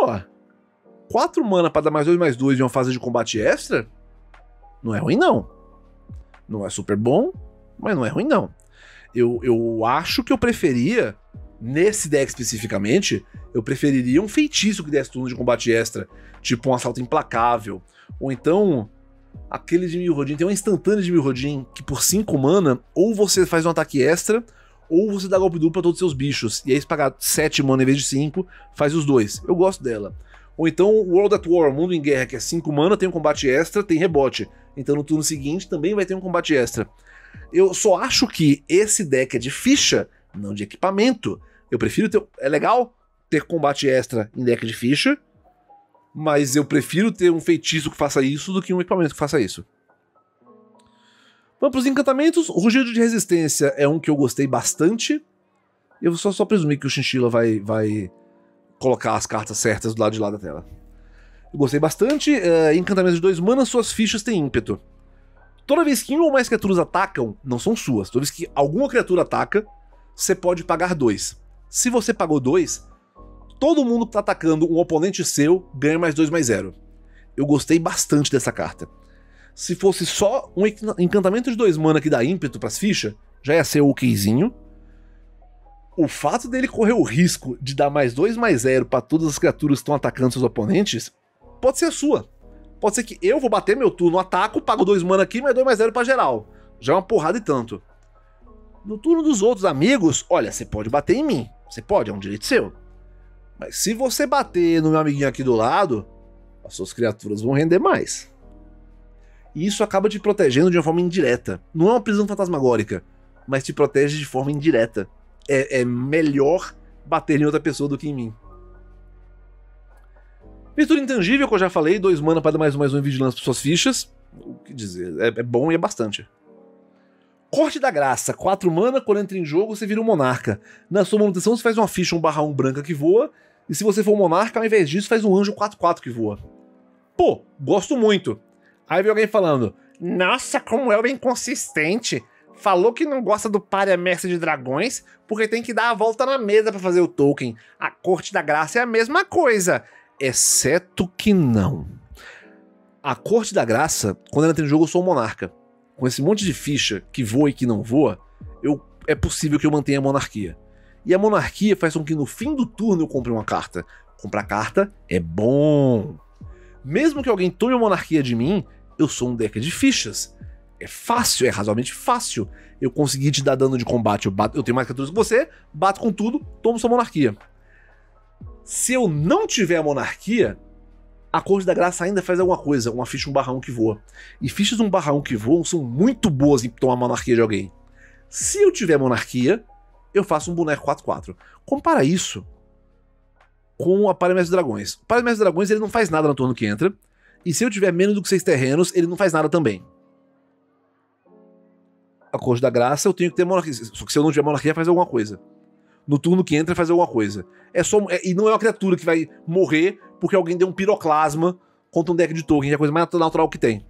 4 mana para dar +2/+2 em uma fase de combate extra? Não é ruim não. Não é super bom, mas não é ruim não. Eu acho que eu preferia, nesse deck especificamente, eu preferiria um feitiço que desse turno de combate extra, tipo um assalto implacável, ou então aquele de Mirrodin, tem uma instantânea de Mirrodin que por 5 mana, ou você faz um ataque extra, ou você dá golpe duplo pra todos os seus bichos, e aí se pagar 7 mana em vez de 5, faz os dois. Eu gosto dela. Ou então World at War, Mundo em Guerra, que é 5 mana, tem um combate extra, tem rebote. Então no turno seguinte também vai ter um combate extra. Eu só acho que esse deck é de ficha, não de equipamento. Eu prefiro ter... É legal ter combate extra em deck de ficha, mas eu prefiro ter um feitiço que faça isso do que um equipamento que faça isso. Vamos para os encantamentos. O Rugido de Resistência é um que eu gostei bastante. Eu só presumi que o Chinchilla vai colocar as cartas certas do lado de lá da tela. Eu gostei bastante. Encantamentos de 2 mana, suas fichas têm ímpeto. Toda vez que 1 ou mais criaturas atacam, não são suas. Toda vez que alguma criatura ataca, você pode pagar 2. Se você pagou 2, todo mundo que tá atacando um oponente seu ganha +2/+0. Eu gostei bastante dessa carta. Se fosse só um encantamento de 2 mana que dá ímpeto pras fichas, já ia ser okzinho. O fato dele correr o risco de dar +2/+0 pra todas as criaturas que estão atacando seus oponentes, pode ser a sua. Pode ser que eu vou bater meu turno, ataco, pago 2 mana aqui, mas 2/+0 pra geral. Já é uma porrada e tanto. No turno dos outros amigos, olha, você pode bater em mim. Você pode, é um direito seu. Mas se você bater no meu amiguinho aqui do lado, as suas criaturas vão render mais. E isso acaba te protegendo de uma forma indireta. Não é uma prisão fantasmagórica, mas te protege de forma indireta. É melhor bater em outra pessoa do que em mim. Virtude Intangível, que eu já falei, 2 mana para dar +1/+1 em vigilância para suas fichas. O que dizer, é bom e é bastante. Corte da Graça, 4 mana, quando entra em jogo você vira um monarca. Na sua manutenção você faz uma ficha 1/1 branca que voa, e se você for um monarca, ao invés disso faz um anjo 4/4 que voa. Pô, gosto muito. Aí vem alguém falando, nossa, como é inconsistente. Falou que não gosta do Pária Mestre de Dragões, porque tem que dar a volta na mesa pra fazer o token. A Corte da Graça é a mesma coisa, exceto que não. A Corte da Graça, quando ela entra em jogo eu sou um monarca. Com esse monte de ficha que voa e que não voa, é possível que eu mantenha a monarquia. E a monarquia faz com que no fim do turno eu compre uma carta. Comprar carta é bom. Mesmo que alguém tome a monarquia de mim, eu sou um deck de fichas. É fácil, é razoavelmente fácil. Eu consegui te dar dano de combate, eu tenho mais criaturas que você, bato com tudo, tomo sua monarquia. Se eu não tiver a monarquia, a Corte da Graça ainda faz alguma coisa, uma ficha 1/1 que voa. E fichas 1/1 que voam são muito boas em tomar a monarquia de alguém. Se eu tiver monarquia, eu faço um boneco 4/4. Compara isso com a Pária Mestre de Dragões. O Pária Mestre de Dragões ele não faz nada no turno que entra, e se eu tiver menos do que 6 terrenos, ele não faz nada também. A Corte da Graça eu tenho que ter monarquia, só que se eu não tiver monarquia faz alguma coisa. No turno que entra faz alguma coisa. E não é uma criatura que vai morrer porque alguém deu um piroclasma contra um deck de token, que é a coisa mais natural que tem.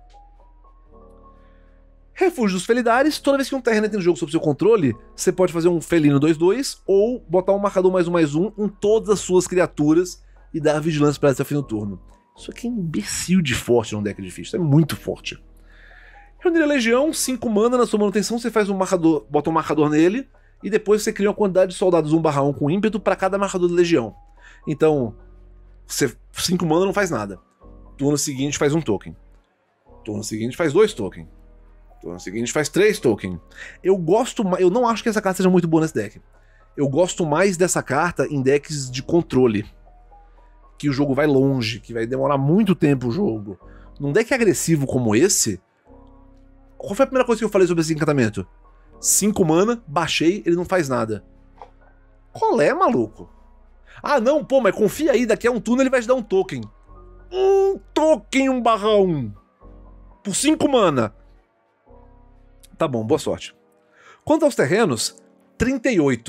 Refúgio dos Felidares, toda vez que um terreno entra em jogo sob seu controle, você pode fazer um felino 2/2 ou botar um marcador +1/+1 em todas as suas criaturas e dar vigilância para ela até o fim do turno. Isso aqui é imbecil de forte num deck de ficha, isso é muito forte. Reunir a Legião, 5 mana na sua manutenção, você faz um marcador, bota um marcador nele, e depois você cria uma quantidade de soldados 1/1 com ímpeto para cada marcador da Legião. Então, 5 mana não faz nada. Turno seguinte faz um token. Turno seguinte faz 2 tokens. Turno seguinte faz 3 tokens. Eu não acho que essa carta seja muito boa nesse deck. Eu gosto mais dessa carta em decks de controle. Que o jogo vai longe, que vai demorar muito tempo o jogo. Num deck agressivo como esse... Qual foi a primeira coisa que eu falei sobre esse encantamento? 5 mana, baixei, ele não faz nada. Qual é, maluco? Ah, não, pô, mas confia aí, daqui a um turno ele vai te dar um token. Um token 1/1. Por 5 mana. Tá bom, boa sorte. Quanto aos terrenos, 38.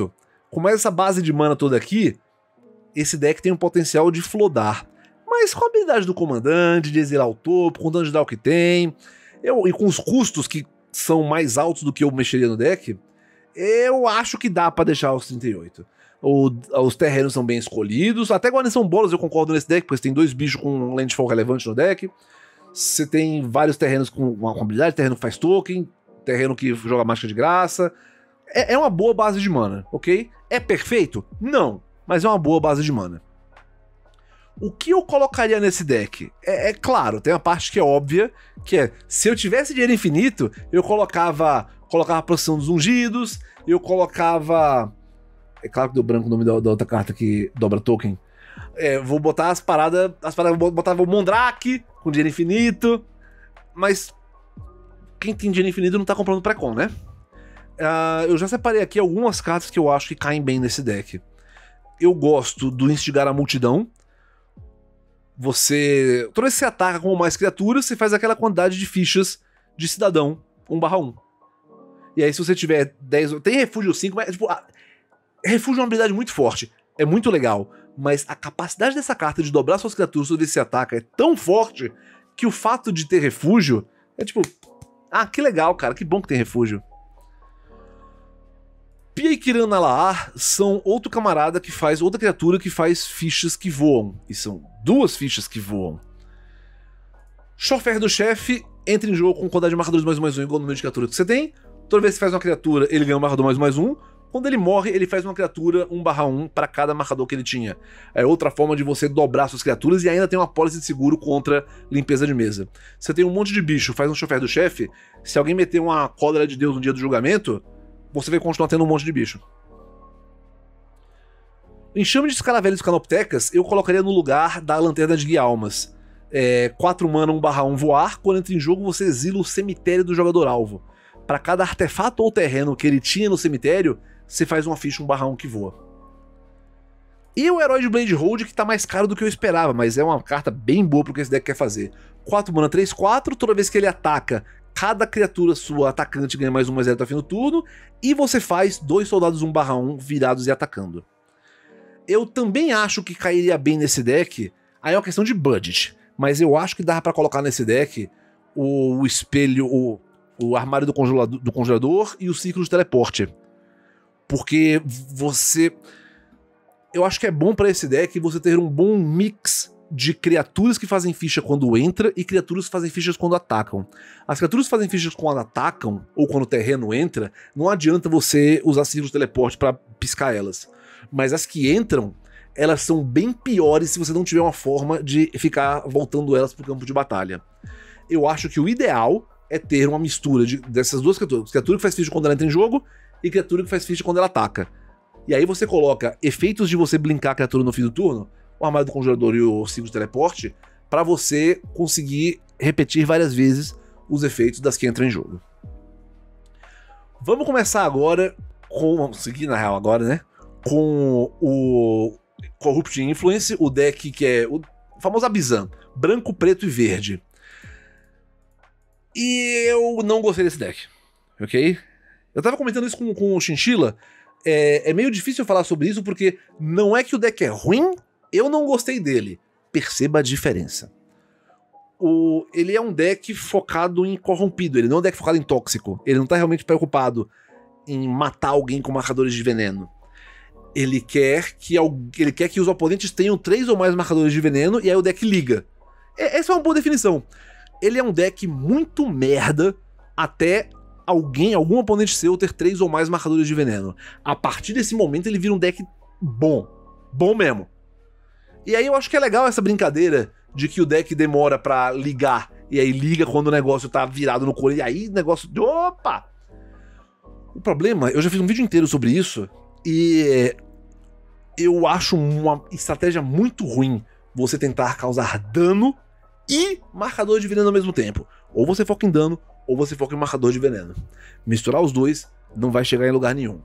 Com mais essa base de mana toda aqui, esse deck tem um potencial de flodar. Mas com a habilidade do comandante, de exilar o topo, com o dano de dano que tem, e com os custos que são mais altos do que eu mexeria no deck, eu acho que dá pra deixar os 38. Os terrenos são bem escolhidos, até guarnição bolas eu concordo nesse deck, porque você tem 2 bichos com landfall relevante no deck, você tem vários terrenos com uma habilidade, terreno que faz token, terreno que joga mágica de graça, é uma boa base de mana, ok? É perfeito? Não, mas é uma boa base de mana. O que eu colocaria nesse deck? É claro, tem uma parte que é óbvia, que é, se eu tivesse dinheiro infinito, eu colocava a procissão dos ungidos, eu colocava... É claro que deu branco o nome da outra carta que dobra token. Vou botar as paradas, botava o Mondrake com dinheiro infinito, mas quem tem dinheiro infinito não tá comprando pré-con, né? Eu já separei aqui algumas cartas que eu acho que caem bem nesse deck. Eu gosto do Instigar a Multidão. Toda vez que você ataca com mais criaturas, você faz aquela quantidade de fichas de cidadão 1/1. E aí se você tiver 10... Tem refúgio 5, mas tipo... Refúgio é uma habilidade muito forte. É muito legal. Mas a capacidade dessa carta de dobrar suas criaturas toda vez que você ataca é tão forte que o fato de ter refúgio é tipo... Ah, que legal, cara. Que bom que tem refúgio. Pia e Kiran Nalaar são outro camarada que faz, outra criatura que faz fichas que voam. E são 2 fichas que voam. Chofer do Chefe entra em jogo com quantidade de marcadores +1/+1 igual ao número de criaturas que você tem. Toda vez que você faz uma criatura, ele ganha um marcador +1/+1. Quando ele morre, ele faz uma criatura 1/1 para cada marcador que ele tinha. É outra forma de você dobrar suas criaturas e ainda tem uma pólice de seguro contra limpeza de mesa. Você tem um monte de bicho, faz um Chofer do Chefe, se alguém meter uma Cólera de Deus no dia do julgamento, você vai continuar tendo um monte de bicho. Enxame de Escaravelhos e Canoptecas eu colocaria no lugar da Lanterna de Guia-Almas. 4 mana 1/1 voar, quando entra em jogo você exila o cemitério do jogador-alvo. Para cada artefato ou terreno que ele tinha no cemitério, você faz uma ficha 1/1 que voa. E o Herói de Blade Hold, que tá mais caro do que eu esperava, mas é uma carta bem boa pro que esse deck quer fazer. 4 mana 3/4, toda vez que ele ataca, cada criatura sua atacante ganha +1/+0 até o fim do turno, e você faz 2 soldados 1/1 virados e atacando. Eu também acho que cairia bem nesse deck, aí é uma questão de budget, mas eu acho que dá pra colocar nesse deck o espelho, o armário do congelador e o ciclo de teleporte. Porque eu acho que é bom pra esse deck você ter um bom mix de criaturas que fazem ficha quando entra e criaturas que fazem fichas quando atacam. As criaturas que fazem fichas quando atacam, ou quando o terreno entra, não adianta você usar ciclo de teleporte pra piscar elas. Mas as que entram, elas são bem piores se você não tiver uma forma de ficar voltando elas pro campo de batalha. Eu acho que o ideal é ter uma mistura dessas 2 criaturas. Criatura que faz ficha quando ela entra em jogo e criatura que faz ficha quando ela ataca. E aí você coloca efeitos de você blinkar a criatura no fim do turno, o armário do congelador e o ciclo de teleporte, pra você conseguir repetir várias vezes os efeitos das que entram em jogo. Vamos começar agora com... Vamos seguir na real agora, né? Com o Corrupt Influence, o deck que é o famoso Abzan, branco, preto e verde. E eu não gostei desse deck, ok? Eu tava comentando isso com o Chinchilla, é meio difícil falar sobre isso porque não é que o deck é ruim, eu não gostei dele. Perceba a diferença. Ele é um deck focado em corrompido, ele não é um deck focado em tóxico. Ele não tá realmente preocupado em matar alguém com marcadores de veneno. Ele quer que os oponentes tenham 3 ou mais marcadores de veneno e aí o deck liga. Essa é uma boa definição. Ele é um deck muito merda até algum oponente seu ter 3 ou mais marcadores de veneno. A partir desse momento ele vira um deck bom. Bom mesmo. E aí eu acho que é legal essa brincadeira de que o deck demora pra ligar, e aí liga quando o negócio tá virado no couro, e aí o negócio... Opa! O problema, eu já fiz um vídeo inteiro sobre isso, e eu acho uma estratégia muito ruim você tentar causar dano e marcador de veneno ao mesmo tempo. Ou você foca em dano, ou você foca em marcador de veneno. Misturar os dois não vai chegar em lugar nenhum.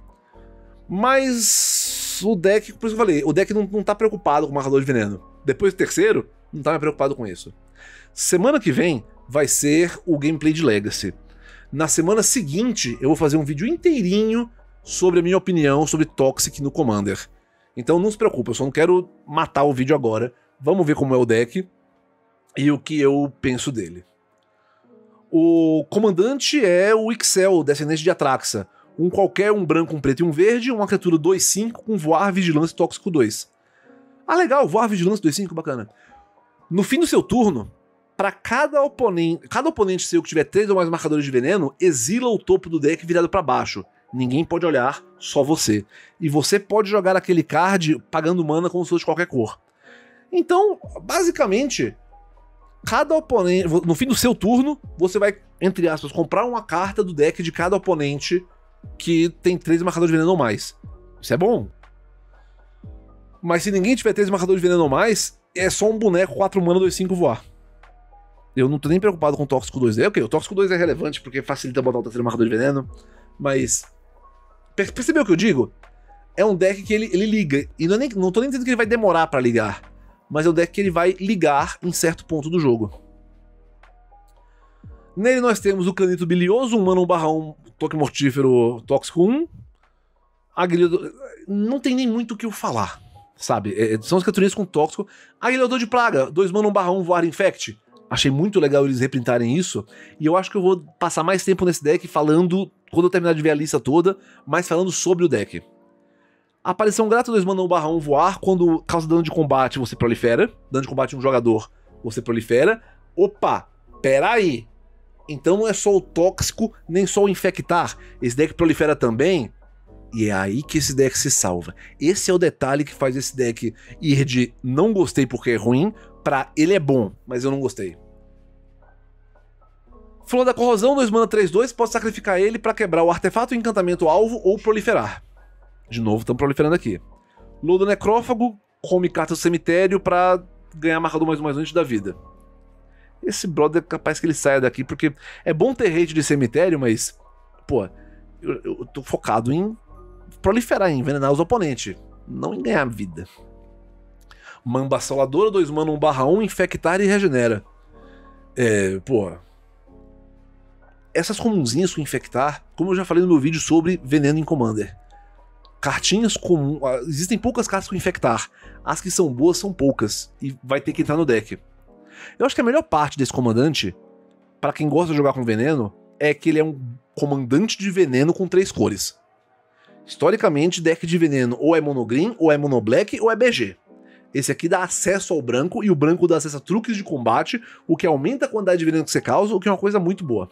Mas o deck, por isso que eu falei, o deck não tá preocupado com marcador de veneno. Depois do terceiro, não tá mais preocupado com isso. Semana que vem vai ser o gameplay de Legacy. Na semana seguinte, eu vou fazer um vídeo inteirinho sobre a minha opinião sobre Toxic no Commander. Então não se preocupe, eu só não quero matar o vídeo agora. Vamos ver como é o deck e o que eu penso dele. O comandante é o Ixel, descendente de Atraxa. Um qualquer, um branco, um preto e um verde, uma criatura 2/5 com voar, vigilância e tóxico 2. Ah, legal, voar, vigilância 2/5, bacana. No fim do seu turno, para cada oponente seu que tiver 3 ou mais marcadores de veneno, exila o topo do deck virado para baixo. Ninguém pode olhar, só você. E você pode jogar aquele card pagando mana como se fosse de qualquer cor. Então, basicamente, cada oponente, no fim do seu turno, você vai, entre aspas, comprar uma carta do deck de cada oponente que tem 3 marcadores de veneno ou mais. Isso é bom. Mas se ninguém tiver 3 marcadores de veneno ou mais, é só um boneco 4 mana 2/5 voar. Eu não tô nem preocupado com o Tóxico 2. Ok, o Tóxico 2 é relevante porque facilita botar o terceiro marcador de veneno, mas percebeu o que eu digo? É um deck que ele liga, e não tô nem dizendo que ele vai demorar pra ligar, mas é um deck que ele vai ligar em certo ponto do jogo. Nele nós temos o Canito Bilioso, 1 mana 1/1, toque mortífero, tóxico 1. Aguilhador... Não tem nem muito o que eu falar, sabe? São as criaturas com tóxico. Aguilhador de Praga, 2 mana 1/1, voar infect. Achei muito legal eles reprintarem isso, e eu acho que eu vou passar mais tempo nesse deck falando, quando eu terminar de ver a lista toda, mais falando sobre o deck. Aparição grata, 2 mana 1/1, voar, quando causa dano de combate você prolifera, dano de combate em um jogador você prolifera. Opa, peraí, então não é só o tóxico, nem só o infectar, esse deck prolifera também, e é aí que esse deck se salva. Esse é o detalhe que faz esse deck ir de não gostei porque é ruim, pra ele é bom, mas eu não gostei. Flor da Corrosão, 2 mana 3/2, pode sacrificar ele pra quebrar o artefato, encantamento alvo ou proliferar. De novo, estamos proliferando aqui. Lodo Necrófago, come carta do cemitério pra ganhar marcador +1/+1 antes da vida. Esse brother é capaz que ele saia daqui, porque é bom ter hate de cemitério, mas, pô, eu tô focado em proliferar, em envenenar os oponentes, não em ganhar vida. Mamba Assoladora, 2 mana 1/1, infectar e regenera. Pô. Essas comunzinhas com infectar, como eu já falei no meu vídeo sobre veneno em Commander. Cartinhas comuns. Existem poucas cartas com infectar. As que são boas são poucas. E vai ter que entrar no deck. Eu acho que a melhor parte desse comandante, pra quem gosta de jogar com veneno, é que ele é um comandante de veneno com 3 cores. Historicamente, deck de veneno ou é monogreen, ou é monoblack, ou é BG. Esse aqui dá acesso ao branco, e o branco dá acesso a truques de combate, o que aumenta a quantidade de veneno que você causa, o que é uma coisa muito boa.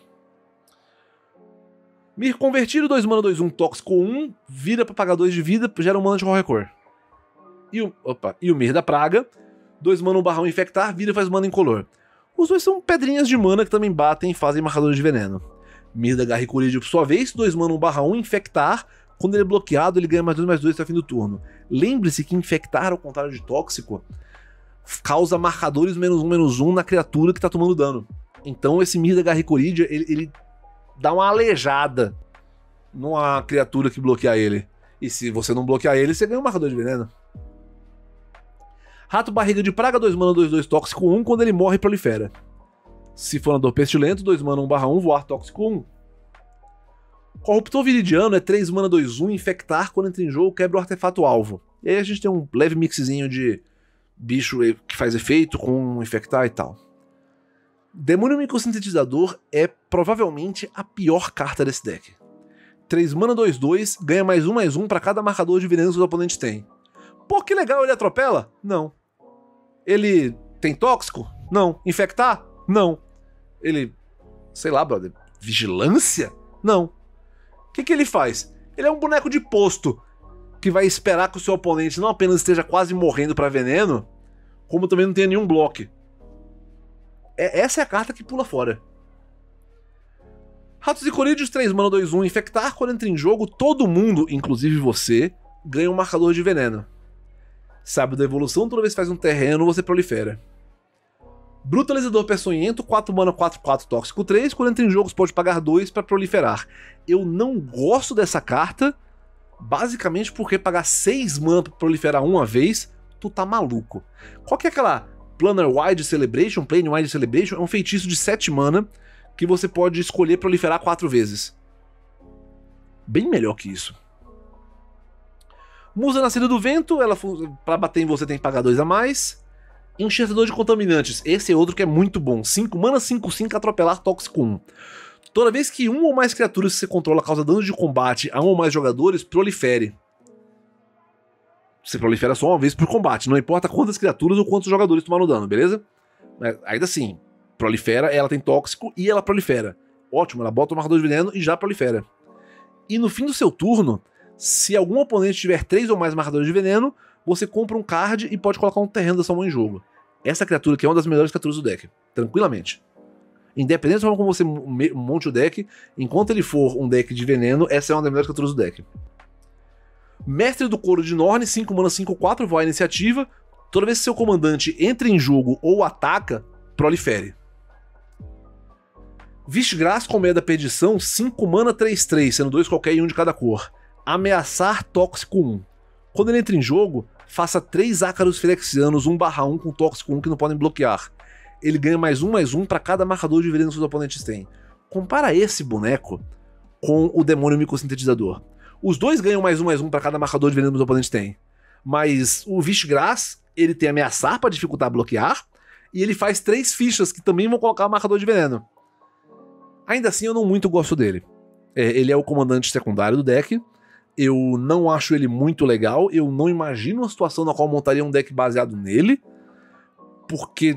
Mir Convertido, 2 mana 2/1, tóxico 1, vira pra pagar 2 de vida, gera 1 mana de qualquer cor. E o Mir da Praga, 2 mana 1/1, infectar, vira e faz mana incolor. Os dois são pedrinhas de mana que também batem e fazem marcadores de veneno. Mir da Garra e Corídeo, por sua vez, 2 mana 1/1, infectar. Quando ele é bloqueado, ele ganha +2/2 até o fim do turno. Lembre-se que infectar, ao contrário de tóxico, causa marcadores -1/-1 na criatura que tá tomando dano. Então esse Mir da Garra e Corídeo, ele dá uma aleijada numa criatura que bloquear ele. E se você não bloquear ele, você ganha um marcador de veneno. Rato Barriga de Praga, 2 mana 2/2, tóxico 1, quando ele morre prolifera. Sifonador Pestilento, 2 mana 1/1, voar, tóxico 1. Corruptor Viridiano é 3 mana 2/1, infectar, quando entra em jogo, quebra o artefato alvo. E aí a gente tem um leve mixzinho de bicho que faz efeito com infectar e tal. Demônio Microsintetizador é provavelmente a pior carta desse deck. 3 mana 2/2, ganha +1/+1 pra cada marcador de veneno que os oponentes têm. Pô, que legal, ele atropela? Não. Ele tem tóxico? Não. Infectar? Não. Ele, sei lá, brother, vigilância? Não. O que ele faz? Ele é um boneco de posto, que vai esperar que o seu oponente não apenas esteja quase morrendo pra veneno, como também não tenha nenhum bloco. Essa é a carta que pula fora. Ratos e Corídeos, 3 mana 2/1, infectar, quando entra em jogo, todo mundo, inclusive você, ganha um marcador de veneno. Sábio da Evolução, toda vez que faz um terreno, você prolifera. Brutalizador Peçonhento, 4 mana 4/4, tóxico 3, quando entra em jogo você pode pagar 2 pra proliferar. Eu não gosto dessa carta, basicamente porque pagar 6 mana pra proliferar uma vez, tu tá maluco. Qual que é aquela Planar Wide Celebration, Plane Wide Celebration? É um feitiço de 7 mana que você pode escolher proliferar 4 vezes. Bem melhor que isso. Musa Nascida do Vento, pra bater em você tem que pagar 2 a mais. Enxertador de Contaminantes, esse é outro que é muito bom. 5 mana, 5/5, atropelar, tóxico 1. Toda vez que um ou mais criaturas que você controla causa dano de combate a um ou mais jogadores, prolifere. Você prolifera só uma vez por combate, não importa quantas criaturas ou quantos jogadores tomaram dano, beleza? Mas ainda assim, prolifera, ela tem tóxico e ela prolifera. Ótimo, ela bota o marcador de veneno e já prolifera. E no fim do seu turno, se algum oponente tiver 3 ou mais marcadores de veneno, você compra um card e pode colocar um terreno da sua mão em jogo. Essa criatura aqui é uma das melhores criaturas do deck, tranquilamente. Independente da forma como você monte o deck, enquanto ele for um deck de veneno, essa é uma das melhores criaturas do deck. Mestre do Couro de Norne, 5 mana, 5/4, voa a iniciativa. Toda vez que seu comandante entra em jogo ou ataca, prolifere. Vishgras com Meia da Perdição, 5 mana, 3/3, sendo 2 qualquer e um de cada cor. Ameaçar, tóxico 1. Quando ele entra em jogo, faça 3 ácaros firexianos 1/1 com tóxico 1 que não podem bloquear. Ele ganha +1/+1 para cada marcador de veneno que seus oponentes têm. Compara esse boneco com o Demônio Microsintetizador. Os dois ganham +1/+1 para cada marcador de veneno que os oponentes têm. Mas o Vishgras, ele tem ameaçar para dificultar bloquear, e ele faz 3 fichas que também vão colocar marcador de veneno. Ainda assim, eu não muito gosto dele. Ele é o comandante secundário do deck. Eu não acho ele muito legal. Eu não imagino uma situação na qual eu montaria um deck baseado nele. Porque...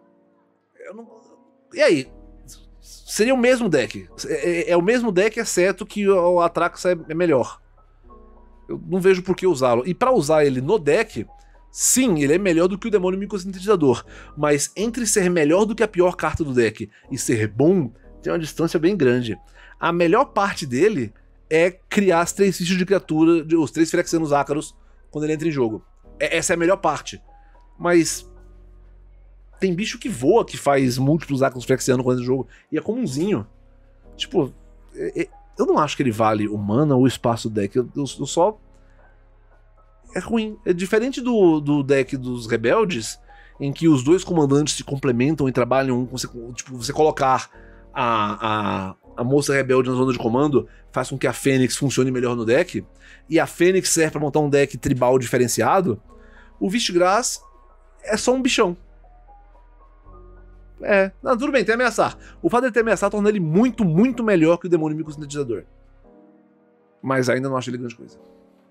E aí? Seria o mesmo deck. É o mesmo deck, exceto que o Atraxa é melhor. Eu não vejo por que usá-lo. E pra usar ele no deck, sim, ele é melhor do que o Demônio Microsintetizador. Mas entre ser melhor do que a pior carta do deck e ser bom, tem uma distância bem grande. A melhor parte dele é criar as 3 fichas de criatura, os 3 Firexianos Ácaros, quando ele entra em jogo. Essa é a melhor parte. Mas... tem bicho que voa, que faz múltiplos ácaros Firexianos quando entra em jogo. E é comunzinho. Tipo, eu não acho que ele vale o mana ou o espaço do deck. Eu só... é ruim. É diferente do deck dos Rebeldes, em que os 2 comandantes se complementam e trabalham. Tipo, você colocar a moça rebelde na zona de comando faz com que a Fênix funcione melhor no deck, e a Fênix serve pra montar um deck tribal diferenciado. O Vishgras é só um bichão. Não, tudo bem, tem ameaçar. O fato de ter ameaçar torna ele muito, muito melhor que o Demônio Microsintetizador. Mas ainda não acho ele grande coisa.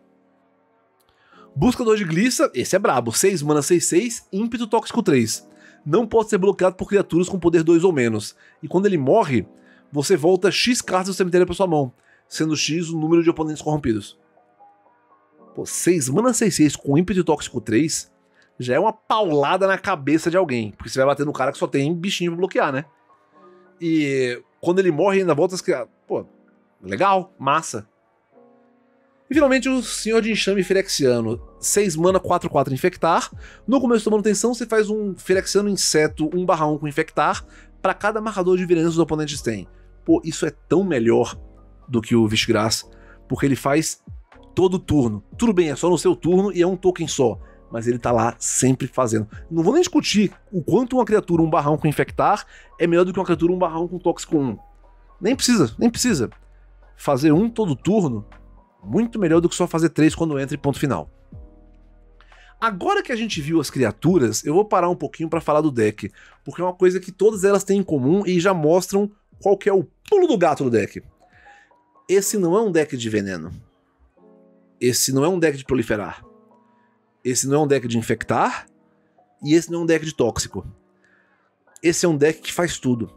Buscador de Glissa, esse é brabo. 6 mana, 6/6, ímpeto tóxico 3. Não pode ser bloqueado por criaturas com poder 2 ou menos. E quando ele morre, você volta X cartas do cemitério pra sua mão, sendo X o número de oponentes corrompidos. Pô, 6 mana, 6/6 com ímpeto tóxico 3 já é uma paulada na cabeça de alguém, porque você vai bater no cara que só tem bichinho pra bloquear, né? E quando ele morre ainda volta as criaturas. Pô, legal, massa. E finalmente o Senhor de Enxame Firexiano, 6 mana, 4/4 Infectar. No começo da manutenção você faz um Firexiano Inseto 1/1 com Infectar para cada marcador de veneno que os oponentes têm. Pô, isso é tão melhor do que o Vishgras, porque ele faz todo turno. Tudo bem, é só no seu turno e é um token só, mas ele tá lá sempre fazendo. Não vou nem discutir o quanto uma criatura 1/1 com Infectar é melhor do que uma criatura 1/1 com Tóxico 1. Nem precisa. Fazer um todo turno, muito melhor do que só fazer 3 quando entra e ponto final. Agora que a gente viu as criaturas, eu vou parar um pouquinho pra falar do deck, porque é uma coisa que todas elas têm em comum e já mostram qual que é o pulo do gato do deck. Esse não é um deck de veneno. Esse não é um deck de proliferar. Esse não é um deck de infectar. E esse não é um deck de tóxico. Esse é um deck que faz tudo.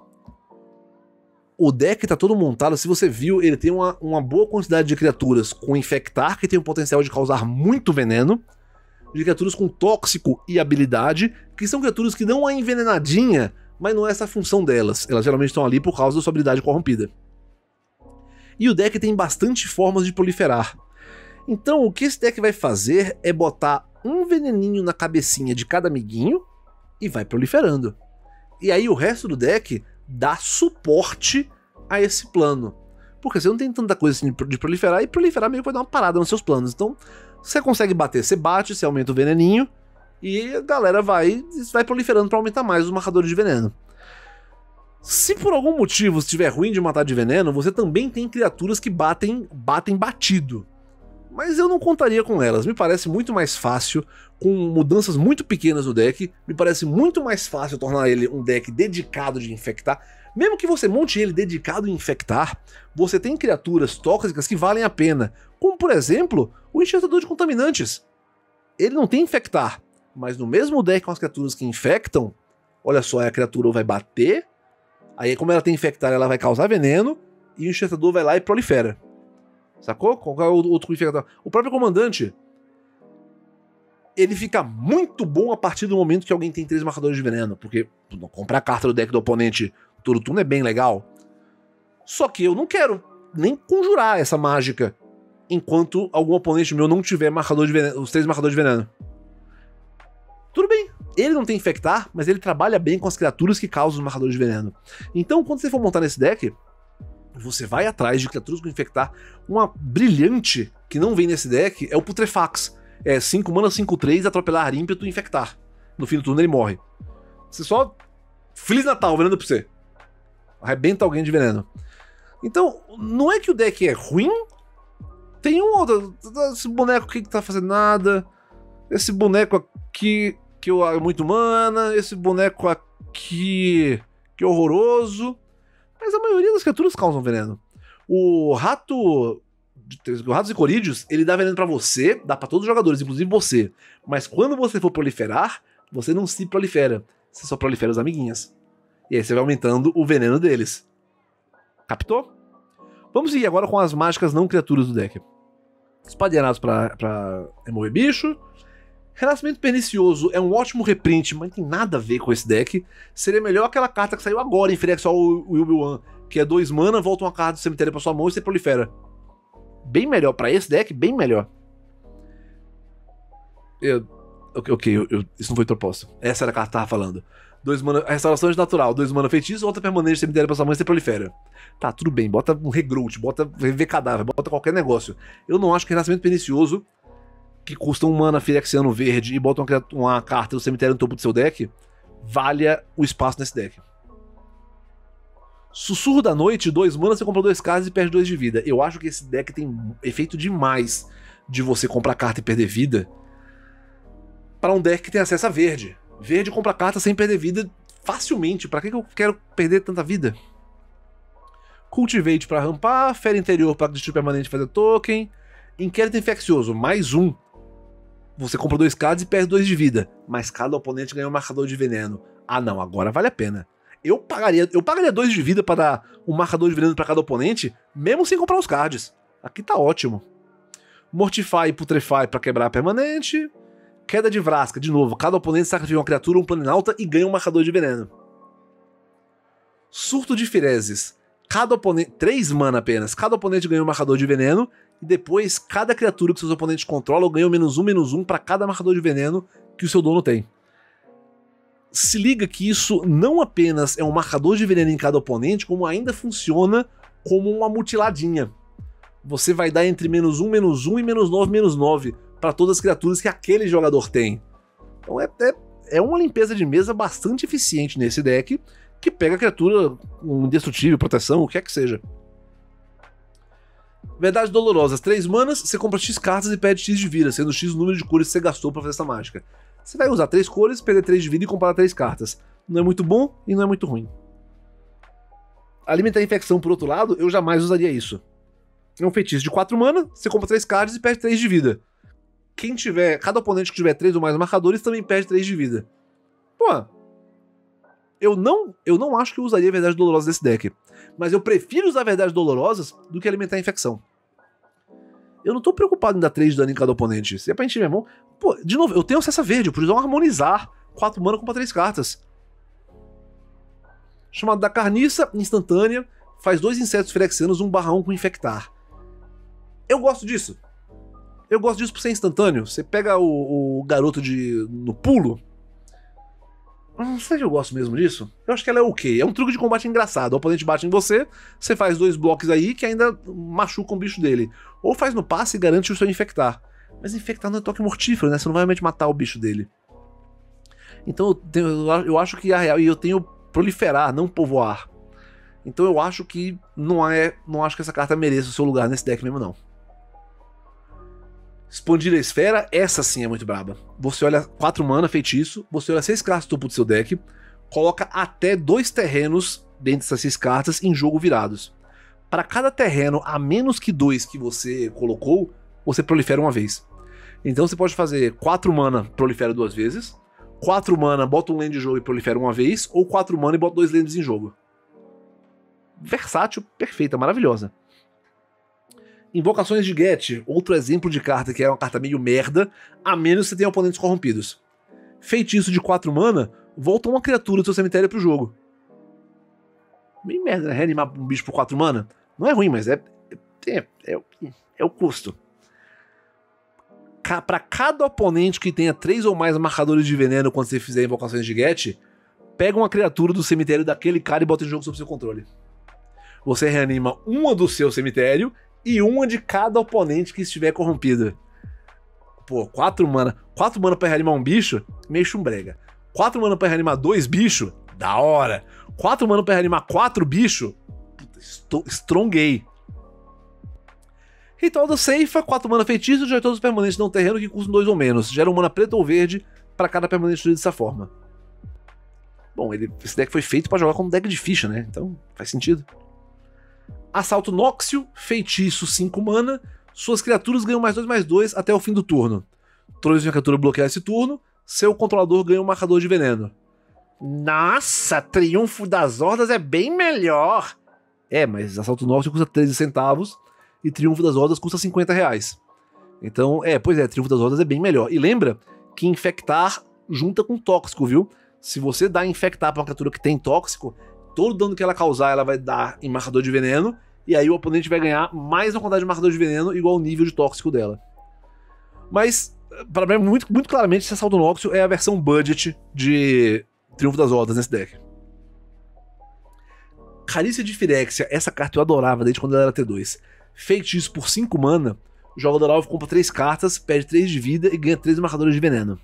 O deck tá todo montado, se você viu, ele tem uma boa quantidade de criaturas com infectar, que tem o potencial de causar muito veneno, de criaturas com tóxico e habilidade, que são criaturas que dão uma envenenadinha, mas não é essa a função delas. Elas geralmente estão ali por causa da sua habilidade corrompida. E o deck tem bastante formas de proliferar. Então o que esse deck vai fazer é botar um veneninho na cabecinha de cada amiguinho e vai proliferando. E aí o resto do deck dá suporte a esse plano. Porque você não tem tanta coisa assim de proliferar, e proliferar meio que vai dar uma parada nos seus planos. Então, você consegue bater, você bate, você aumenta o veneninho, e a galera vai proliferando para aumentar mais os marcadores de veneno. Se por algum motivo estiver ruim de matar de veneno, você também tem criaturas que batem batido. mas eu não contaria com elas. Me parece muito mais fácil, com mudanças muito pequenas no deck, me parece muito mais fácil tornar ele um deck dedicado de infectar. Mesmo que você monte ele dedicado em infectar, você tem criaturas tóxicas que valem a pena, como por exemplo, o Enxertador de Contaminantes. Ele não tem infectar, mas no mesmo deck com as criaturas que infectam, olha só, a criatura vai bater, aí como ela tem infectar, ela vai causar veneno, e o Enxertador vai lá e prolifera. Sacou? Qual é o outro infectar? O próprio comandante, ele fica muito bom a partir do momento que alguém tem 3 marcadores de veneno, porque comprar a carta do deck do oponente todo turno é bem legal. Só que eu não quero nem conjurar essa mágica enquanto algum oponente meu não tiver marcador de veneno, os 3 marcadores de veneno. Tudo bem, ele não tem infectar, mas ele trabalha bem com as criaturas que causam os marcadores de veneno. Então, quando você for montar nesse deck, você vai atrás de criaturas com infectar. Uma brilhante que não vem nesse deck é o Putrefax. É 5 mana, 5/3, atropelar, ímpeto e infectar. No fim do turno ele morre. Você só... Feliz Natal, veneno pra você. Arrebenta alguém de veneno. Então, não é que o deck é ruim. Tem um outro... Esse boneco aqui que tá fazendo nada. Esse boneco aqui que é muito mana. Esse boneco aqui que é horroroso. Mas a maioria das criaturas causam veneno. O Ratos e Corídeos, ele dá veneno pra você, dá pra todos os jogadores, inclusive você. Mas quando você for proliferar, você não se prolifera. Você só prolifera os amiguinhas. E aí você vai aumentando o veneno deles. Captou? Vamos seguir agora com as mágicas não criaturas do deck. Espadeanados pra remover bicho. Renascimento Pernicioso é um ótimo reprint, mas não tem nada a ver com esse deck. Seria melhor aquela carta que saiu agora em Phyrexial Will-Be-One, que é 2 mana, volta uma carta do cemitério pra sua mão e você prolifera. Bem melhor pra esse deck, bem melhor. Isso não foi proposta. Essa era a carta que tava falando. 2 mana, a restauração de natural, 2 mana feitiço, volta permanente, cemitério pra sua mão e você prolifera. Tá, tudo bem, bota um regrowth, bota reviver cadáver, bota qualquer negócio. Eu não acho que Renascimento Pernicioso, que custa 1 mana Phyrexiano verde e bota uma carta do cemitério no topo do seu deck, valha o espaço nesse deck. Sussurro da Noite, 2 mana, você compra 2 cartas e perde 2 de vida. Eu acho que esse deck tem efeito demais de você comprar carta e perder vida para um deck que tem acesso a verde. Verde compra carta sem perder vida facilmente. Pra que eu quero perder tanta vida? Cultivate pra rampar, Fera Interior pra destruir permanente e fazer token. Inquérito Infeccioso, mais 1. Você compra 2 cards e perde 2 de vida. Mas cada oponente ganha um marcador de veneno. Ah não, agora vale a pena. Eu pagaria 2 de vida pra dar um marcador de veneno pra cada oponente, mesmo sem comprar os cards. Aqui tá ótimo. Mortify e Putrefy pra quebrar a permanente. Queda de Vraska, de novo, cada oponente sacrifica uma criatura, um planinauta e ganha um marcador de veneno. Surto de Firezes. Cada oponente, 3 mana apenas, cada oponente ganha um marcador de veneno, e depois cada criatura que seus oponentes controlam ganha -1/-1 para cada marcador de veneno que o seu dono tem. Se liga que isso não apenas é um marcador de veneno em cada oponente, como ainda funciona como uma mutiladinha. Você vai dar entre -1/-1 e -9/-9 para todas as criaturas que aquele jogador tem. Então é uma limpeza de mesa bastante eficiente nesse deck, que pega a criatura com indestrutível, proteção, o que é que seja. Verdades Dolorosas, 3 manas, você compra X cartas e perde X de vida, sendo X o número de cores que você gastou para fazer essa mágica. Você vai usar 3 cores, perder 3 de vida e comprar 3 cartas. Não é muito bom e não é muito ruim. Alimentar a Infecção, por outro lado, eu jamais usaria isso. É um feitiço de 4 mana, você compra 3 cards e perde 3 de vida. Cada oponente que tiver 3 ou mais marcadores também perde 3 de vida. Pô, eu não acho que eu usaria Verdades Dolorosas desse deck. Mas eu prefiro usar Verdades Dolorosas do que alimentar a Infecção. Eu não tô preocupado em dar 3 de dano em cada oponente. Se é pra encher minha mão... Pô, de novo, eu tenho acesso a verde, eu podia usar um Harmonizar. 4 mana, compra 3 cartas. Chamado da Carniça, instantânea, faz 2 insetos Phyrexianos, 1/1 com Infectar. Eu gosto disso. Eu gosto disso por ser instantâneo. Você pega o garoto no pulo. Não sei se eu gosto mesmo disso. Eu acho que ela é ok. É um truque de combate engraçado. O oponente bate em você, você faz 2 blocos aí que ainda machucam o bicho dele. Ou faz no passe e garante o seu infectar. Mas infectar não é toque mortífero, né? Você não vai realmente matar o bicho dele. Então eu acho que a real... E eu tenho proliferar, não povoar. Então eu acho que não acho que essa carta mereça o seu lugar nesse deck mesmo, não. Expandir a esfera, essa sim é muito braba. Você olha 4 mana, feitiço, você olha 6 cartas do topo do seu deck, coloca até 2 terrenos dentro dessas 6 cartas em jogo virados. Para cada terreno, a menos que 2 que você colocou, você prolifera uma vez. Então você pode fazer 4 mana, prolifera 2 vezes, 4 mana, bota um land em jogo e prolifera uma vez, ou 4 mana e bota 2 lands em jogo. Versátil, perfeita, maravilhosa. Invocações de Get, outro exemplo de carta que é uma carta meio merda, a menos que você tenha oponentes corrompidos. Feitiço de 4 mana, volta uma criatura do seu cemitério pro jogo. Meio merda, né? Reanimar um bicho por 4 mana? Não é ruim, mas é o custo. Para cada oponente que tenha 3 ou mais marcadores de veneno quando você fizer invocações de Get, pega uma criatura do cemitério daquele cara e bota em jogo sob seu controle. Você reanima uma do seu cemitério e uma de cada oponente que estiver corrompida. Pô, 4 mana. 4 mana pra reanimar um bicho? Meio chumbrega. 4 mana pra reanimar 2 bichos? Da hora. 4 mana pra reanimar 4 bichos? Puta, stronguei. Ritual da Ceifa, 4 mana feitiço, gera todos os permanentes não terreno que custam 2 ou menos. Gera um mana preto ou verde pra cada permanente dessa forma. Bom, esse deck foi feito pra jogar como deck de ficha, né? Então faz sentido. Assalto Noxio, feitiço 5 mana, suas criaturas ganham +2/+2 até o fim do turno. Toda vez que a criatura bloquear esse turno, seu controlador ganha um marcador de veneno. Nossa, Triunfo das Hordas é bem melhor! É, mas Assalto Noxio custa 13 centavos e Triunfo das Hordas custa R$50. Então, pois é, Triunfo das Hordas é bem melhor. E lembra que Infectar junta com Tóxico, viu? Se você dá Infectar pra uma criatura que tem Tóxico, todo dano que ela causar, ela vai dar em marcador de veneno, e aí o oponente vai ganhar mais uma quantidade de marcador de veneno igual ao nível de tóxico dela. Mas, para mim, muito claramente, esse Assalto Noxio é a versão budget de Triunfo das Hordas nesse deck. Carícia de Firexia, essa carta eu adorava desde quando ela era T2. Feitiço por 5 mana, o jogador alvo compra 3 cartas, perde 3 de vida e ganha 3 marcadores de veneno.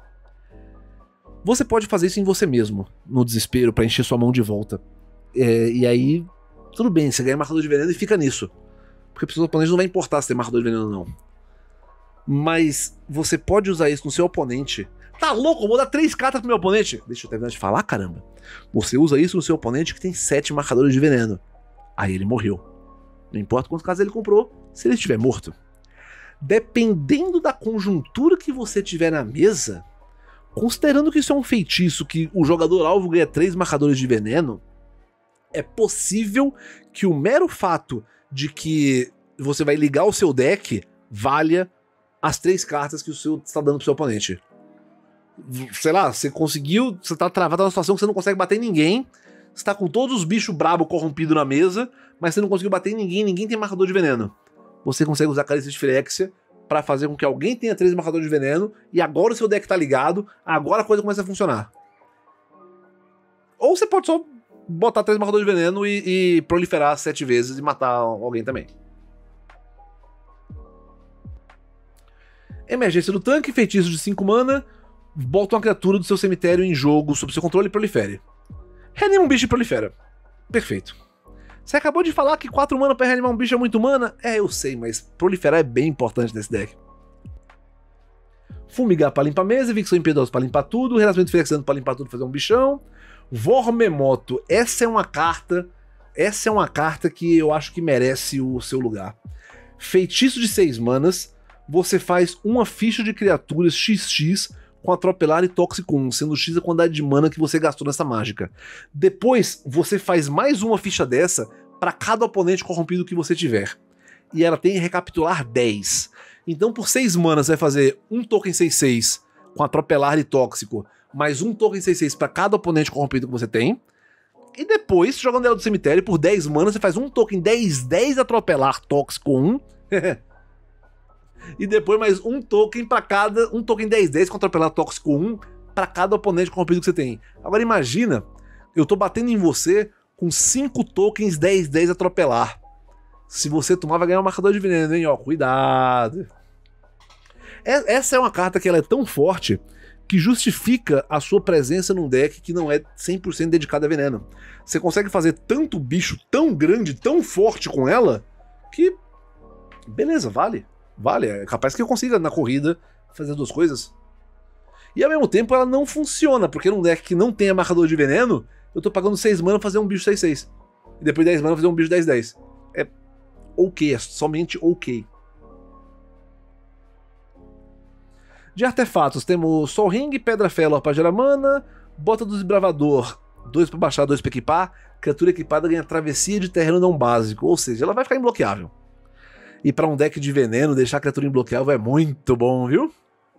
Você pode fazer isso em você mesmo, no desespero, pra encher sua mão de volta. E aí, tudo bem, você ganha marcador de veneno e fica nisso. Porque para os oponentes não vai importar se tem marcador de veneno ou não. Mas você pode usar isso no seu oponente. Tá louco? Eu vou dar 3 cartas pro meu oponente. Deixa eu terminar de falar, caramba. Você usa isso no seu oponente que tem 7 marcadores de veneno. Aí ele morreu. Não importa quantos casos ele comprou, se ele estiver morto. Dependendo da conjuntura que você tiver na mesa, considerando que isso é um feitiço que o jogador alvo ganha 3 marcadores de veneno, é possível que o mero fato de que você vai ligar o seu deck valha as 3 cartas que o seu está dando pro seu oponente. Sei lá, você tá travado numa situação que você não consegue bater em ninguém, você tá com todos os bichos brabo corrompidos na mesa, mas você não conseguiu bater em ninguém tem marcador de veneno. Você consegue usar Carícia de Firexia pra fazer com que alguém tenha 3 marcadores de veneno, e agora o seu deck tá ligado, agora a coisa começa a funcionar. Ou você pode só botar 3 marcadores de veneno e proliferar 7 vezes e matar alguém também. Emergência do tanque, feitiço de 5 mana, bota uma criatura do seu cemitério em jogo sob seu controle e prolifere. Reanima um bicho e prolifera. Perfeito. Você acabou de falar que 4 mana pra reanimar um bicho é muito mana? Eu sei, mas proliferar é bem importante nesse deck. Fumigar pra limpar a mesa, Evicção Impiedosa pra limpar tudo, Renascimento Flexando pra limpar tudo e fazer um bichão. Vormemoto, essa é uma carta que eu acho que merece o seu lugar. Feitiço de 6 manas, você faz uma ficha de criaturas XX com atropelar e tóxico 1, sendo X a quantidade de mana que você gastou nessa mágica. Depois, você faz mais uma ficha dessa para cada oponente corrompido que você tiver. E ela tem recapitular 10. Então, por 6 manas, você vai fazer um token 6/6 com atropelar e tóxico, mais um token 6/6 para cada oponente corrompido que você tem. E depois, jogando ela do cemitério, por 10 manas, você faz um token 10/10 atropelar tóxico 1. E depois mais um token para cada. Um token 10/10 com atropelar tóxico 1 para cada oponente corrompido que você tem. Agora imagina, eu tô batendo em você com 5 tokens 10/10 atropelar. Se você tomar, vai ganhar um marcador de veneno, hein? Ó, cuidado. Essa é uma carta que ela é tão forte que justifica a sua presença num deck que não é 100% dedicado a veneno. Você consegue fazer tanto bicho tão grande, tão forte com ela, que beleza, vale. Vale, é capaz que eu consiga, na corrida, fazer as duas coisas. E ao mesmo tempo ela não funciona, porque num deck que não tenha marcador de veneno, eu tô pagando 6 mana pra fazer um bicho 6/6. E depois 10 mana fazer um bicho 10/10. É ok, é somente ok. De artefatos, temos Sol Ring, Pedra Felor pra gerar mana, Bota do Desbravador, 2 pra baixar, 2 pra equipar, criatura equipada ganha travessia de terreno não básico, ou seja, ela vai ficar imbloqueável. E pra um deck de veneno, deixar a criatura imbloqueável é muito bom, viu?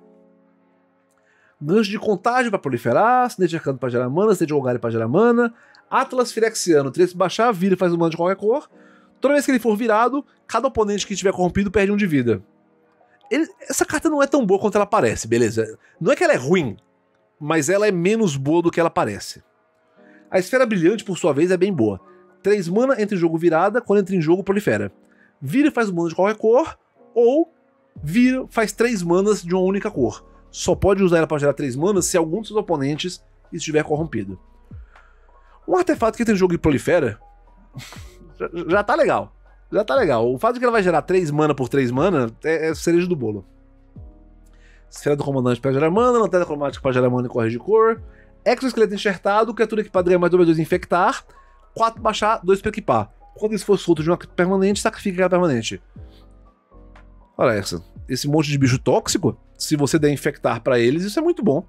Gancho de Contágio pra proliferar, Sinete Arcano pra gerar mana, Sinete Golgari pra gerar mana, Atlas Firexiano, 3 pra baixar, vira e faz um mana de qualquer cor. Toda vez que ele for virado, cada oponente que estiver corrompido perde 1 de vida. Essa carta não é tão boa quanto ela parece, beleza? Não é que ela é ruim, mas ela é menos boa do que ela parece. A Esfera Brilhante, por sua vez, é bem boa. 3 mana, entra em jogo virada, quando entra em jogo, prolifera. Vira e faz um mana de qualquer cor, ou vira, faz 3 manas de uma única cor. Só pode usar ela para gerar 3 manas se algum dos seus oponentes estiver corrompido. Um artefato que entra em jogo e prolifera, já tá legal. Já tá legal. O fato de que ela vai gerar 3 mana por 3 mana é cereja do bolo. Esfera do Comandante para gerar mana, Lanterna Cromática para gerar mana e corrigir de cor, Exoesqueleto Enxertado, criatura equipada ganha mais 2/2 infectar, 4 baixar, 2 para equipar. Quando isso for solto de uma permanente, sacrifica aquela permanente. Olha essa. Esse monte de bicho tóxico, se você der infectar para eles, isso é muito bom.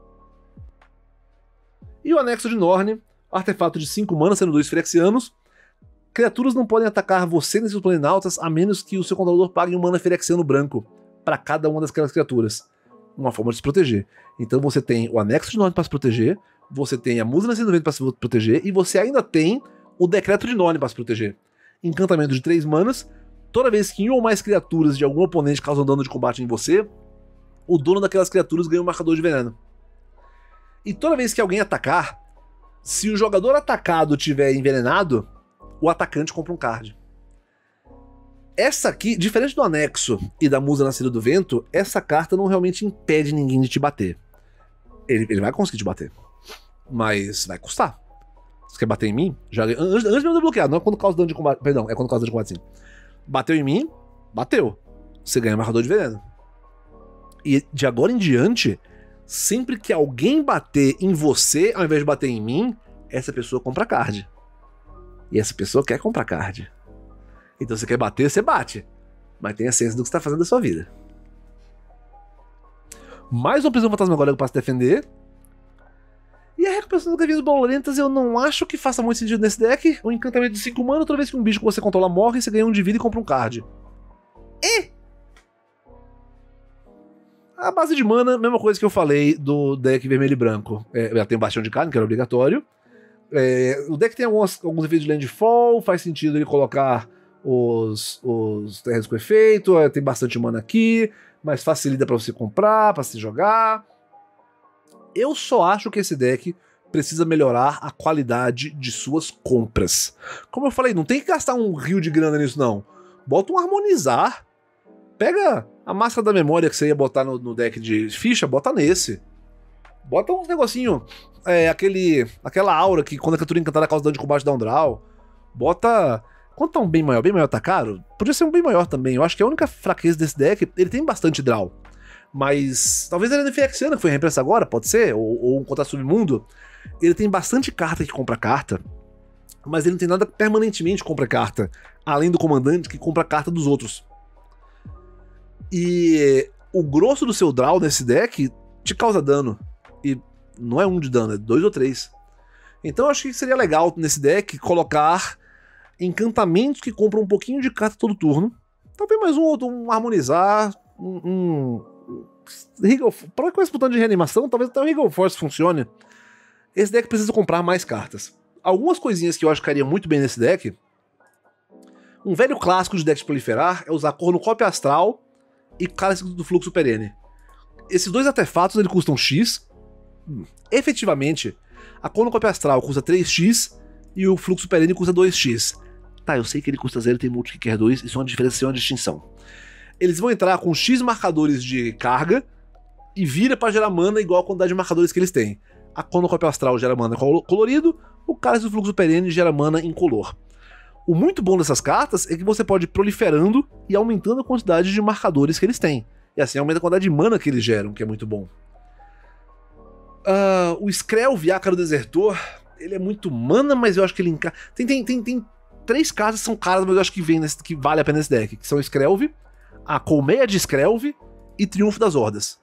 E o Anexo de Norne, artefato de 5 mana, sendo 2 Firexianos. Criaturas não podem atacar você nesses planaltas a menos que o seu controlador pague um mana Firexiano branco para cada uma daquelas criaturas. Uma forma de se proteger. Então você tem o Anexo de Norne para se proteger, você tem a Musa Nascida do Vento para se proteger, e você ainda tem o Decreto de Norne para se proteger. Encantamento de 3 manas. Toda vez que 1 ou mais criaturas de algum oponente causam dano de combate em você, o dono daquelas criaturas ganha um marcador de veneno. E toda vez que alguém atacar, se o jogador atacado tiver envenenado, o atacante compra um card. Essa aqui, diferente do Anexo e da Musa Nascida do Vento, essa carta não realmente impede ninguém de te bater. Ele vai conseguir te bater. Mas vai custar. Você quer bater em mim? Antes mesmo de bloquear, não é quando causa dano de combate. Perdão, é quando causa dano de combate sim. Bateu em mim? Bateu. Você ganha marcador de veneno. E de agora em diante, sempre que alguém bater em você, ao invés de bater em mim, essa pessoa compra card. E essa pessoa quer comprar card. Então você quer bater, você bate. Mas tenha ciência do que você está fazendo da sua vida. Mais uma prisão fantasmagórica para se defender. E a recuperação das gavias bolorentas eu não acho que faça muito sentido nesse deck. Um encantamento de 5 mana, toda vez que um bicho que você controla morre, você ganha 1 de vida e compra um card. E a base de mana, mesma coisa que eu falei do deck vermelho e branco. Ela tem um bastião de carne, que era obrigatório. O deck tem alguns efeitos de landfall, faz sentido ele colocar os terrenos com efeito, tem bastante mana aqui, mas facilita pra você comprar, pra se jogar. Eu só acho que esse deck precisa melhorar a qualidade de suas compras. Como eu falei, não tem que gastar um rio de grana nisso não. Bota um harmonizar, pega a máscara da memória que você ia botar no deck de ficha, bota nesse. Bota um negocinho, aquela aura que quando a criatura encantada causa dano de combate dá um draw. Bota... Quanto tá um bem maior tá caro? Podia ser um bem maior também. Eu acho que a única fraqueza desse deck, ele tem bastante draw. Mas talvez ele é Firexiana, que foi reimpressa agora, pode ser, ou um contra submundo. Ele tem bastante carta que compra carta, mas ele não tem nada que permanentemente compra carta, além do comandante que compra carta dos outros. E o grosso do seu draw nesse deck te causa dano. E não é 1 de dano, é 2 ou 3. Então eu acho que seria legal nesse deck colocar encantamentos que compram um pouquinho de carta todo turno. Talvez mais um outro, um harmonizar, para com esse botão de reanimação, talvez até o Regal Force funcione. Esse deck precisa comprar mais cartas. Algumas coisinhas que eu acho que ficariam muito bem nesse deck. Um velho clássico de deck de proliferar é usar Cornucópia Astral e Cálice do Fluxo Perene. Esses dois artefatos eles custam X. Efetivamente, a Cornucópia Astral custa 3x e o Fluxo Perene custa 2x. Tá, eu sei que ele custa 0 e tem multi que quer 2, isso é uma diferença, é uma distinção. Eles vão entrar com X marcadores de carga e vira pra gerar mana igual a quantidade de marcadores que eles têm. A Cornucópia Astral gera mana colorido, o Cálice do Fluxo Perene gera mana incolor. O muito bom dessas cartas é que você pode ir proliferando e aumentando a quantidade de marcadores que eles têm. E assim aumenta a quantidade de mana que eles geram, que é muito bom. O Skrelv, Ácaro Desertor, ele é muito mana, mas eu acho que ele encaixa... Tem 3 cartas que são caras, mas eu acho que vale a pena nesse deck, que são Skrelv, a Colmeia de Skrelv e Triunfo das Hordas.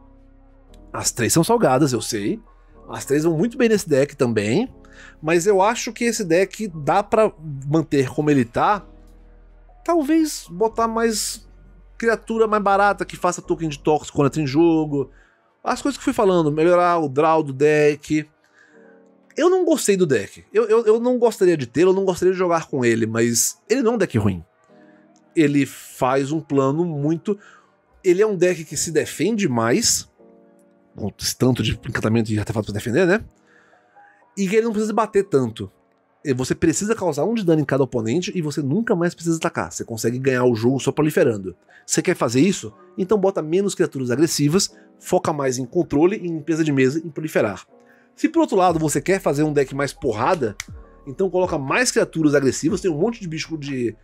As 3 são salgadas, eu sei. As 3 vão muito bem nesse deck também. Mas eu acho que esse deck dá pra manter como ele tá. Talvez botar mais criatura mais barata que faça token de tóxico quando entra em jogo. As coisas que fui falando, melhorar o draw do deck. Eu não gostei do deck. Eu não gostaria de tê-lo, eu não gostaria de jogar com ele, mas ele não é um deck ruim. Ele faz um plano muito... Ele é um deck que se defende mais, com esse tanto de encantamento e artefato pra defender, né? E que ele não precisa bater tanto. Você precisa causar 1 de dano em cada oponente e você nunca mais precisa atacar. Você consegue ganhar o jogo só proliferando. Você quer fazer isso? Então bota menos criaturas agressivas, foca mais em controle, em limpeza de mesa e em proliferar. Se por outro lado você quer fazer um deck mais porrada, então coloca mais criaturas agressivas. Tem um monte de bicho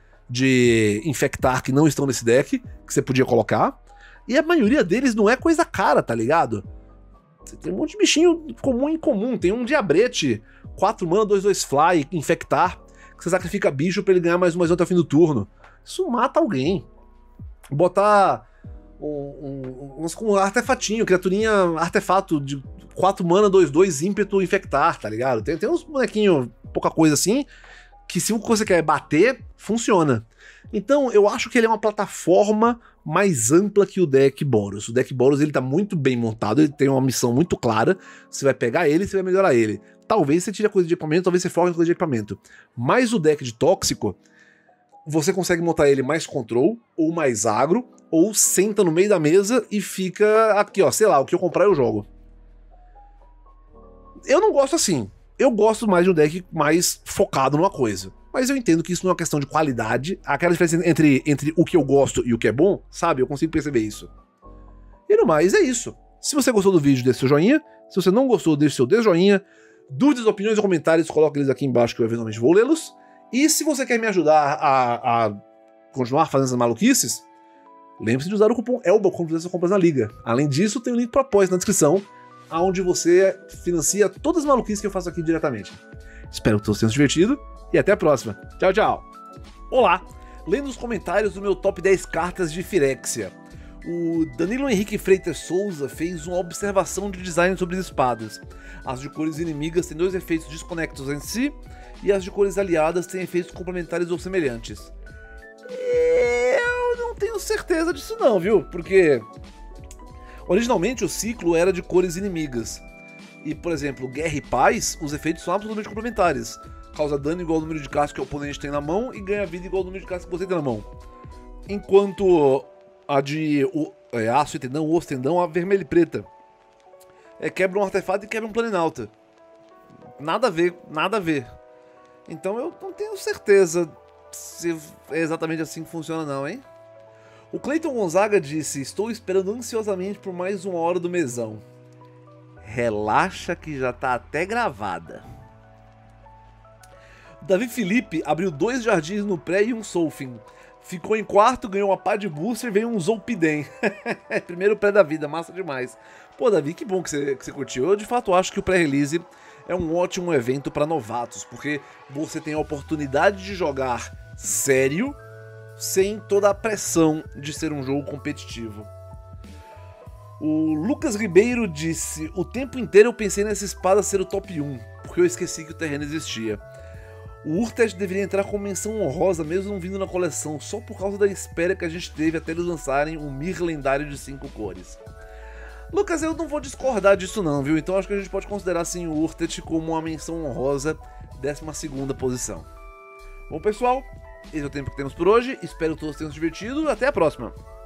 de infectar que não estão nesse deck, que você podia colocar. E a maioria deles não é coisa cara, tá ligado? Você tem um monte de bichinho comum em comum. Tem um Diabrete, 4 mana, 2/2 fly, infectar, que você sacrifica bicho pra ele ganhar mais um até o fim do turno. Isso mata alguém. Botar um artefatinho, criaturinha artefato de 4 mana, 2/2 ímpeto, infectar, tá ligado? Tem uns bonequinhos, pouca coisa assim, que se você quer bater, funciona. Então eu acho que ele é uma plataforma mais ampla que o deck Boros. O deck Boros ele tá muito bem montado, ele tem uma missão muito clara, você vai pegar ele e você vai melhorar ele. Talvez você tire a coisa de equipamento, talvez você foque na coisa de equipamento. Mas o deck de Tóxico, você consegue montar ele mais control, ou mais agro, ou senta no meio da mesa e fica aqui, ó, sei lá, o que eu comprar eu jogo. Eu não gosto assim. Eu gosto mais de um deck mais focado numa coisa. Mas eu entendo que isso não é uma questão de qualidade. Aquela diferença entre o que eu gosto e o que é bom, sabe? Eu consigo perceber isso. E no mais, é isso. Se você gostou do vídeo, deixe seu joinha. Se você não gostou, deixe seu desjoinha. Dúvidas, opiniões ou comentários, coloque eles aqui embaixo que eu eventualmente vou lê-los. E se você quer me ajudar a continuar fazendo essas maluquices, lembre-se de usar o cupom ELBA quando fizer suas compras na liga. Além disso, tem o link para apoio na descrição, onde você financia todas as maluquices que eu faço aqui diretamente. Espero que todos tenham se divertido e até a próxima. Tchau, tchau. Olá! Lendo os comentários do meu top 10 cartas de Firexia. O Danilo Henrique Freitas Souza fez uma observação de design sobre as espadas. As de cores inimigas têm 2 efeitos desconectos em si, e as de cores aliadas têm efeitos complementares ou semelhantes. Eu não tenho certeza disso não, viu? Porque originalmente o ciclo era de cores inimigas. E, por exemplo, Guerra e Paz, os efeitos são absolutamente complementares. Causa dano igual ao número de cartas que o oponente tem na mão e ganha vida igual ao número de cartas que você tem na mão. Enquanto a de aço e tendão, osso e tendão, a vermelha e preta. Quebra um artefato e quebra um planinauta. Nada a ver, nada a ver. Então eu não tenho certeza se é exatamente assim que funciona não, hein? O Cleiton Gonzaga disse: estou esperando ansiosamente por mais 1 hora do mesão. Relaxa que já tá até gravada. Davi Felipe abriu 2 jardins no pré e um Solfin. Ficou em quarto, ganhou uma pá de booster e veio um Zolpidem. Primeiro pré da vida, massa demais. Pô, Davi, que bom que você curtiu. Eu de fato acho que o pré-release é um ótimo evento para novatos, porque você tem a oportunidade de jogar sério, sem toda a pressão de ser um jogo competitivo. O Lucas Ribeiro disse: o tempo inteiro eu pensei nessa espada ser o top 1, porque eu esqueci que o terreno existia. O Urtet deveria entrar com menção honrosa, mesmo não vindo na coleção, só por causa da espera que a gente teve até eles lançarem um Mir lendário de 5 cores. Lucas, eu não vou discordar disso não, viu? Então acho que a gente pode considerar sim o Urtet como uma menção honrosa, 12ª posição. Bom pessoal, esse é o tempo que temos por hoje, espero que todos tenham se divertido, até a próxima!